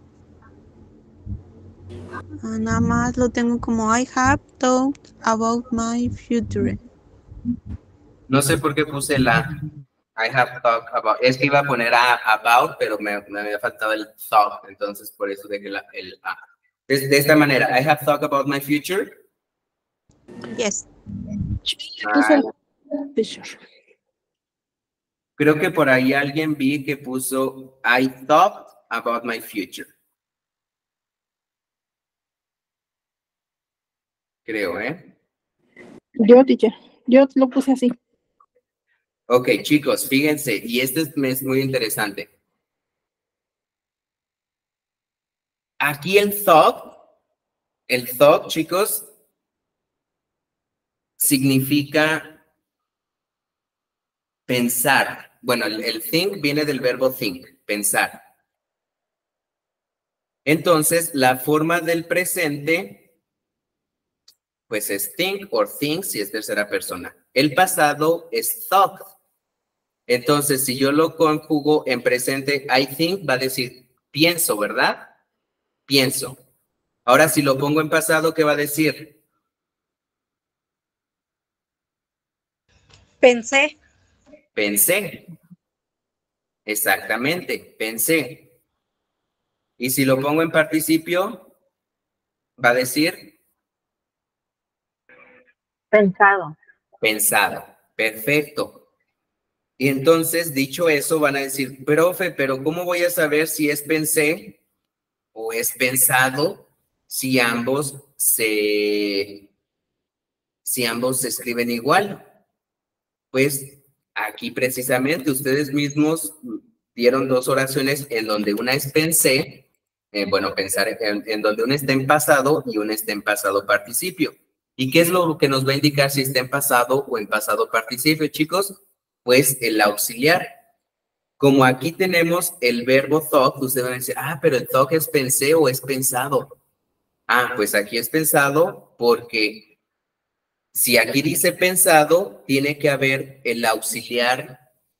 Nada más lo tengo como I have thought about my future. No sé por qué puse la I have thought about. Es que iba a poner about, pero me había faltado el thought. Entonces, por eso dejé el A. De esta manera, I have thought about my future. Yes. Creo que por ahí alguien vi que puso I thought about my future. Creo, ¿eh? Yo, teacher, yo lo puse así. Ok, chicos, fíjense, y este es muy interesante. Aquí el thought, chicos, significa pensar. Bueno, el think viene del verbo think, pensar. Entonces, la forma del presente, pues es think or thinks si es tercera persona. El pasado es thought. Entonces, si yo lo conjugo en presente, I think va a decir pienso, ¿verdad? Pienso. Ahora, si lo pongo en pasado, ¿qué va a decir? Pensé. Pensé. Exactamente, pensé. Y si lo pongo en participio, va a decir Pensado. pensado. Perfecto. Y entonces, dicho eso, van a decir, profe, pero ¿cómo voy a saber si es pensé o es pensado si ambos se escriben igual? Pues aquí precisamente ustedes mismos dieron 2 oraciones en donde una es pensé, pensar en donde una está en pasado y una está en pasado participio. ¿Y qué es lo que nos va a indicar si está en pasado o en pasado participio, chicos? Pues el auxiliar. Como aquí tenemos el verbo thought, ustedes van a decir, pero el thought es pensé o es pensado. Pues aquí es pensado porque si aquí dice pensado, tiene que haber el auxiliar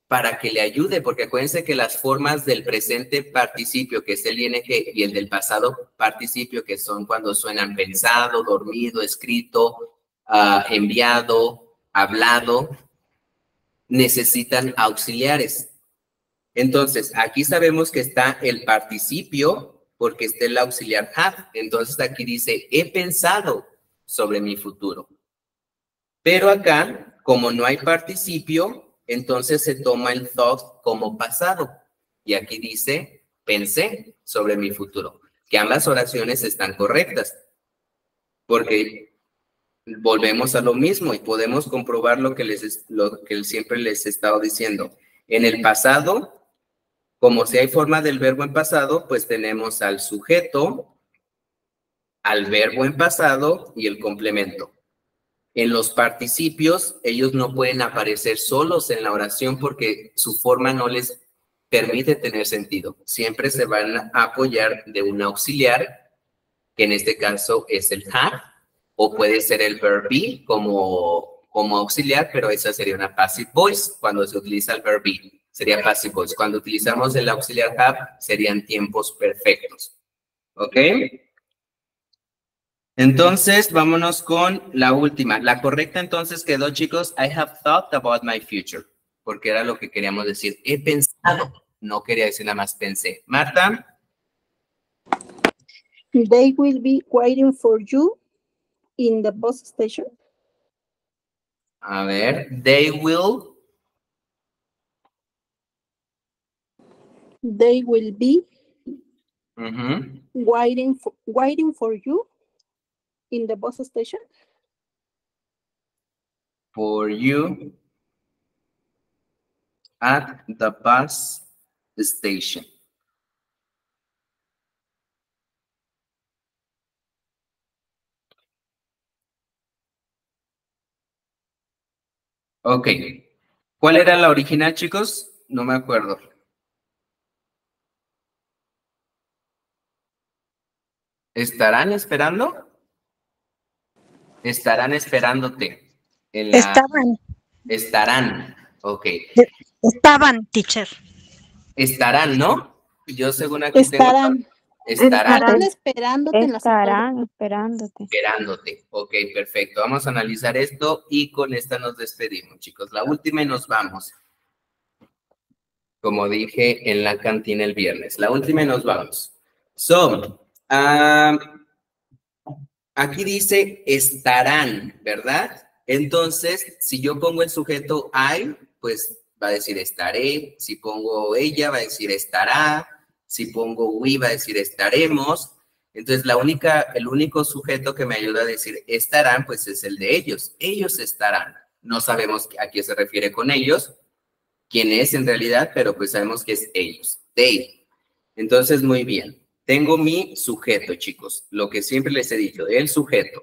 para que le ayude, porque acuérdense que las formas del presente participio, que es el ing, y el del pasado participio, que son cuando suenan pensado, dormido, escrito, enviado, hablado, necesitan auxiliares. Entonces, aquí sabemos que está el participio, porque está el auxiliar have. Entonces, aquí dice, he pensado sobre mi futuro. Pero acá, como no hay participio, entonces se toma el thought como pasado. Y aquí dice, pensé sobre mi futuro. Que ambas oraciones están correctas. Porque volvemos a lo mismo y podemos comprobar lo que siempre les he estado diciendo. En el pasado, como si hay forma del verbo en pasado, pues tenemos al sujeto, al verbo en pasado y el complemento. En los participios, ellos no pueden aparecer solos en la oración porque su forma no les permite tener sentido. Siempre se van a apoyar de un auxiliar, que en este caso es el have, o puede ser el verb be como auxiliar, pero esa sería una passive voice cuando se utiliza el verb be. Sería passive voice. Cuando utilizamos el auxiliar have, serían tiempos perfectos. ¿Ok? Entonces, vámonos con la última. La correcta entonces quedó, chicos, I have thought about my future, porque era lo que queríamos decir. He pensado, no quería decir nada más pensé. Marta. They will be waiting for you in the bus station. A ver, they will. They will be waiting for you in the bus station. For you at the bus station. Ok. ¿Cuál era la original, chicos? No me acuerdo. ¿Estarán esperando? Estarán esperándote. Estarán. Ok. Estaban, teacher. Estarán, ¿no? Yo según aquí estarán. Estarán esperándote en la esperándote. Esperándote. Ok, perfecto. Vamos a analizar esto y con esta nos despedimos, chicos. La última y nos vamos. Como dije en la cantina el viernes. La última y nos vamos. So, aquí dice estarán, ¿verdad? Entonces, si yo pongo el sujeto I, pues va a decir estaré. Si pongo ella, va a decir estará. Si pongo we, va a decir estaremos. Entonces, el único sujeto que me ayuda a decir estarán, pues es el de ellos. Ellos estarán. No sabemos a qué se refiere con ellos, quién es en realidad, pero pues sabemos que es ellos. They. Entonces, muy bien. Tengo mi sujeto, chicos. Lo que siempre les he dicho, el sujeto.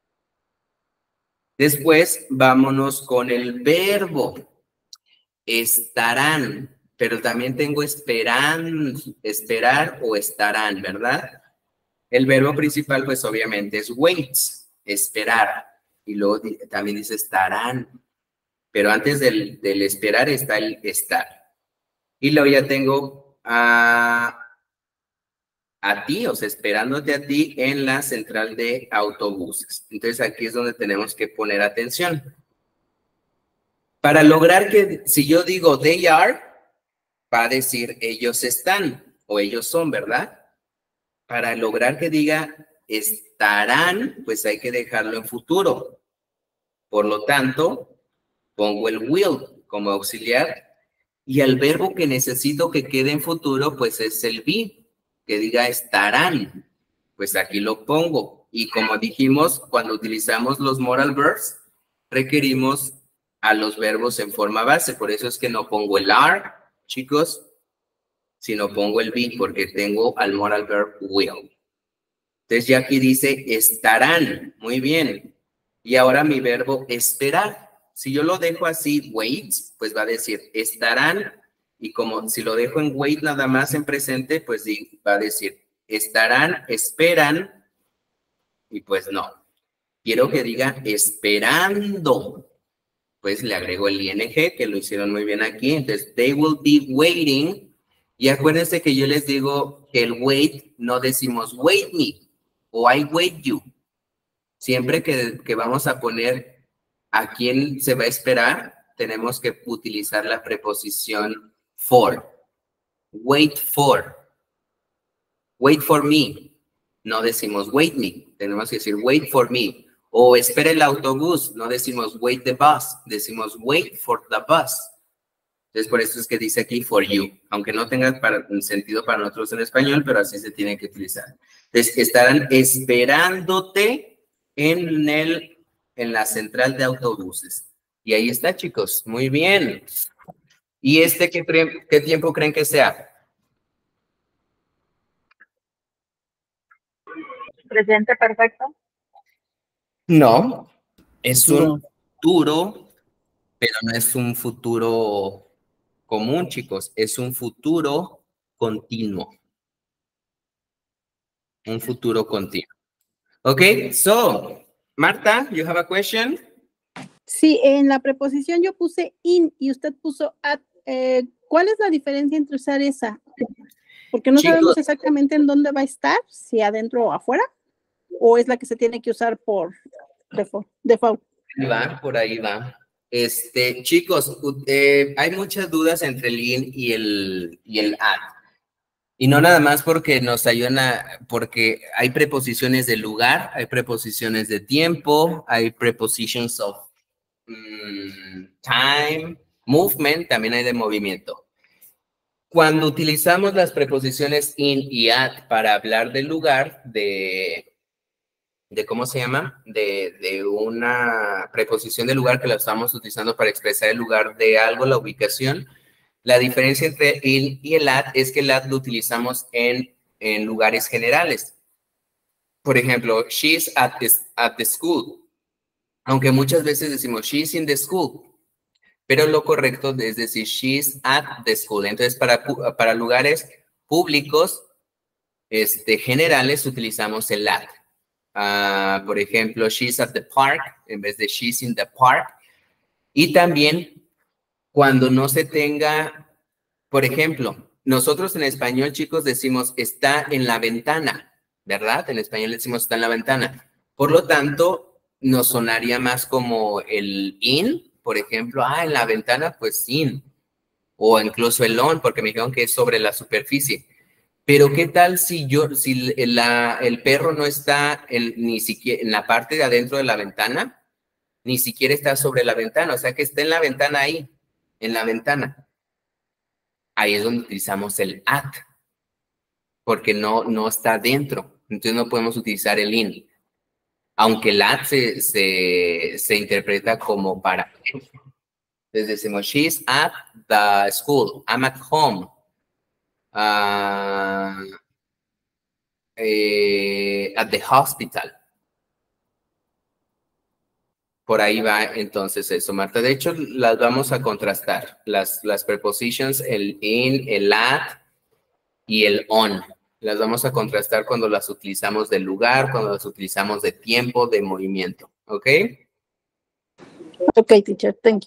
Después, vámonos con el verbo. Estarán. Pero también tengo esperar o estarán, ¿verdad? El verbo principal, pues obviamente es wait, esperar. Y luego también dice estarán. Pero antes del esperar está el estar. Y luego ya tengo a ti, o sea, esperándote a ti en la central de autobuses. Entonces aquí es donde tenemos que poner atención. Para lograr que, si yo digo they are, va a decir ellos están o ellos son, ¿verdad? Para lograr que diga estarán, pues hay que dejarlo en futuro. Por lo tanto, pongo el will como auxiliar y el verbo que necesito que quede en futuro, pues es el be, que diga estarán. Pues aquí lo pongo. Y como dijimos, cuando utilizamos los modal verbs, requerimos a los verbos en forma base. Por eso es que no pongo el are, chicos, sino pongo el be, porque tengo al modal verb will. Entonces ya aquí dice estarán. Muy bien. Y ahora mi verbo esperar. Si yo lo dejo así, wait, pues va a decir estarán. Y como si lo dejo en wait nada más en presente, pues va a decir estarán, esperan. Y pues no. Quiero que diga esperando. pues le agrego el ing, que lo hicieron muy bien aquí. Entonces, they will be waiting. Y acuérdense que yo les digo que el wait no decimos wait me o I wait you. Siempre que vamos a poner a quién se va a esperar, tenemos que utilizar la preposición for. Wait for. Wait for me. No decimos wait me. Tenemos que decir wait for me. O espera el autobús. No decimos wait the bus. Decimos wait for the bus. Entonces, por eso es que dice aquí for you. Aunque no tenga sentido para nosotros en español, pero así se tiene que utilizar. Entonces, estarán esperándote en la central de autobuses. Y ahí está, chicos. Muy bien. ¿Y qué tiempo creen que sea? Presente perfecto. No, es un futuro, pero no es un futuro común, chicos. Es un futuro continuo. Un futuro continuo. Ok, so, Marta, you have a question? Sí, en la preposición yo puse in y usted puso at. ¿Cuál es la diferencia entre usar esa? Porque no sabemos exactamente en dónde va a estar, si adentro o afuera, o es la que se tiene que usar por default. Por ahí va. Chicos, hay muchas dudas entre el in y el at. Y no nada más porque nos ayudan porque hay preposiciones de lugar, hay preposiciones de tiempo, hay prepositions of time, movement, también hay de movimiento. Cuando utilizamos las preposiciones in y at para hablar del lugar, ¿cómo se llama? De una preposición de lugar que la estamos utilizando para expresar el lugar de algo, la ubicación. La diferencia entre in y el at es que el at lo utilizamos en lugares generales. Por ejemplo, she's at the school. Aunque muchas veces decimos she's in the school. Pero lo correcto es decir she's at the school. Entonces, para lugares públicos generales utilizamos el at. Por ejemplo, she's at the park en vez de she's in the park. Y también cuando no se tenga, por ejemplo, nosotros en español, chicos, decimos está en la ventana, ¿verdad? En español decimos está en la ventana. Por lo tanto, nos sonaría más como el in, por ejemplo, en la ventana, pues in. O incluso el on, porque me dijeron que es sobre la superficie. Pero ¿qué tal si el perro no está ni siquiera en la parte de adentro de la ventana? Ni siquiera está sobre la ventana, o sea que está en la ventana ahí, en la ventana. Ahí es donde utilizamos el at, porque no está dentro, entonces no podemos utilizar el in. Aunque el at se interpreta como para. Entonces decimos, she's at the school, I'm at home. At the hospital. Por ahí va entonces eso, Marta. De hecho, las vamos a contrastar. Las prepositions, el in, el at y el on. Las vamos a contrastar cuando las utilizamos de lugar, cuando las utilizamos de tiempo, de movimiento. ¿Ok? Ok, teacher. Thank you.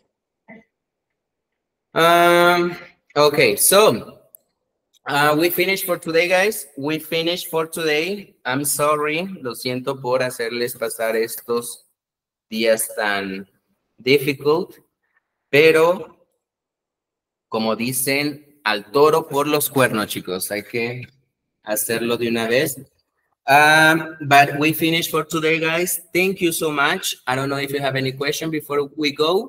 Okay, so we finished for today, guys. We finished for today. I'm sorry. Lo siento por hacerles pasar estos días tan difficult, pero como dicen, al toro por los cuernos, chicos. Hay que hacerlo de una vez. But we finished for today, guys. Thank you so much. I don't know if you have any question before we go.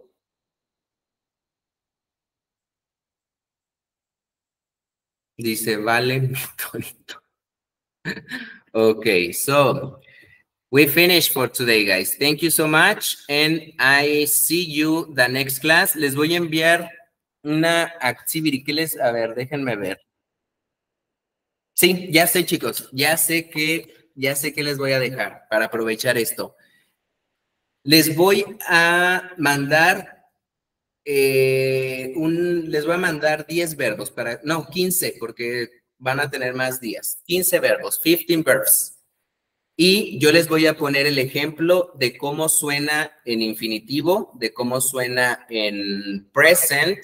Dice, vale, Tonito. Okay, so we finished for today, guys. Thank you so much, and I see you the next class. Les voy a enviar una activity. A ver, déjenme ver. Sí, ya sé, chicos. Ya sé que les voy a dejar para aprovechar esto. Les voy a mandar les voy a mandar 10 verbos no, 15, porque van a tener más días. 15 verbos, 15 verbs. Y yo les voy a poner el ejemplo de cómo suena en infinitivo, de cómo suena en present,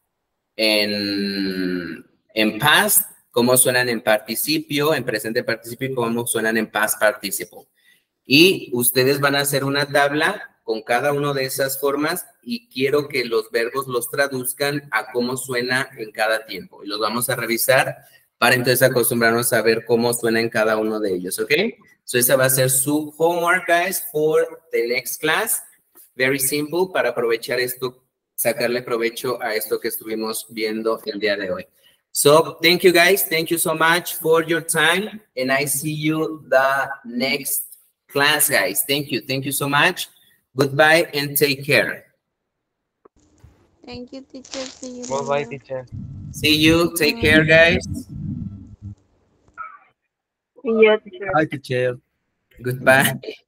en past, cómo suenan en participio, en presente participio y cómo suenan en past participle. Y ustedes van a hacer una tabla con cada una de esas formas y quiero que los verbos los traduzcan a cómo suena en cada tiempo. Y los vamos a revisar para entonces acostumbrarnos a ver cómo suena en cada uno de ellos, ¿ok? So esa va a ser su homework, guys, for the next class. Very simple, para aprovechar esto, sacarle provecho a esto que estuvimos viendo el día de hoy. So, thank you, guys. Thank you so much for your time. And I see you the next class, guys. Thank you. Thank you so much. Goodbye and take care. Thank you, teacher. See you Bye-bye, later. teacher. See you. Take care, guys. Sí, yo, teacher. Hi, teacher. Goodbye.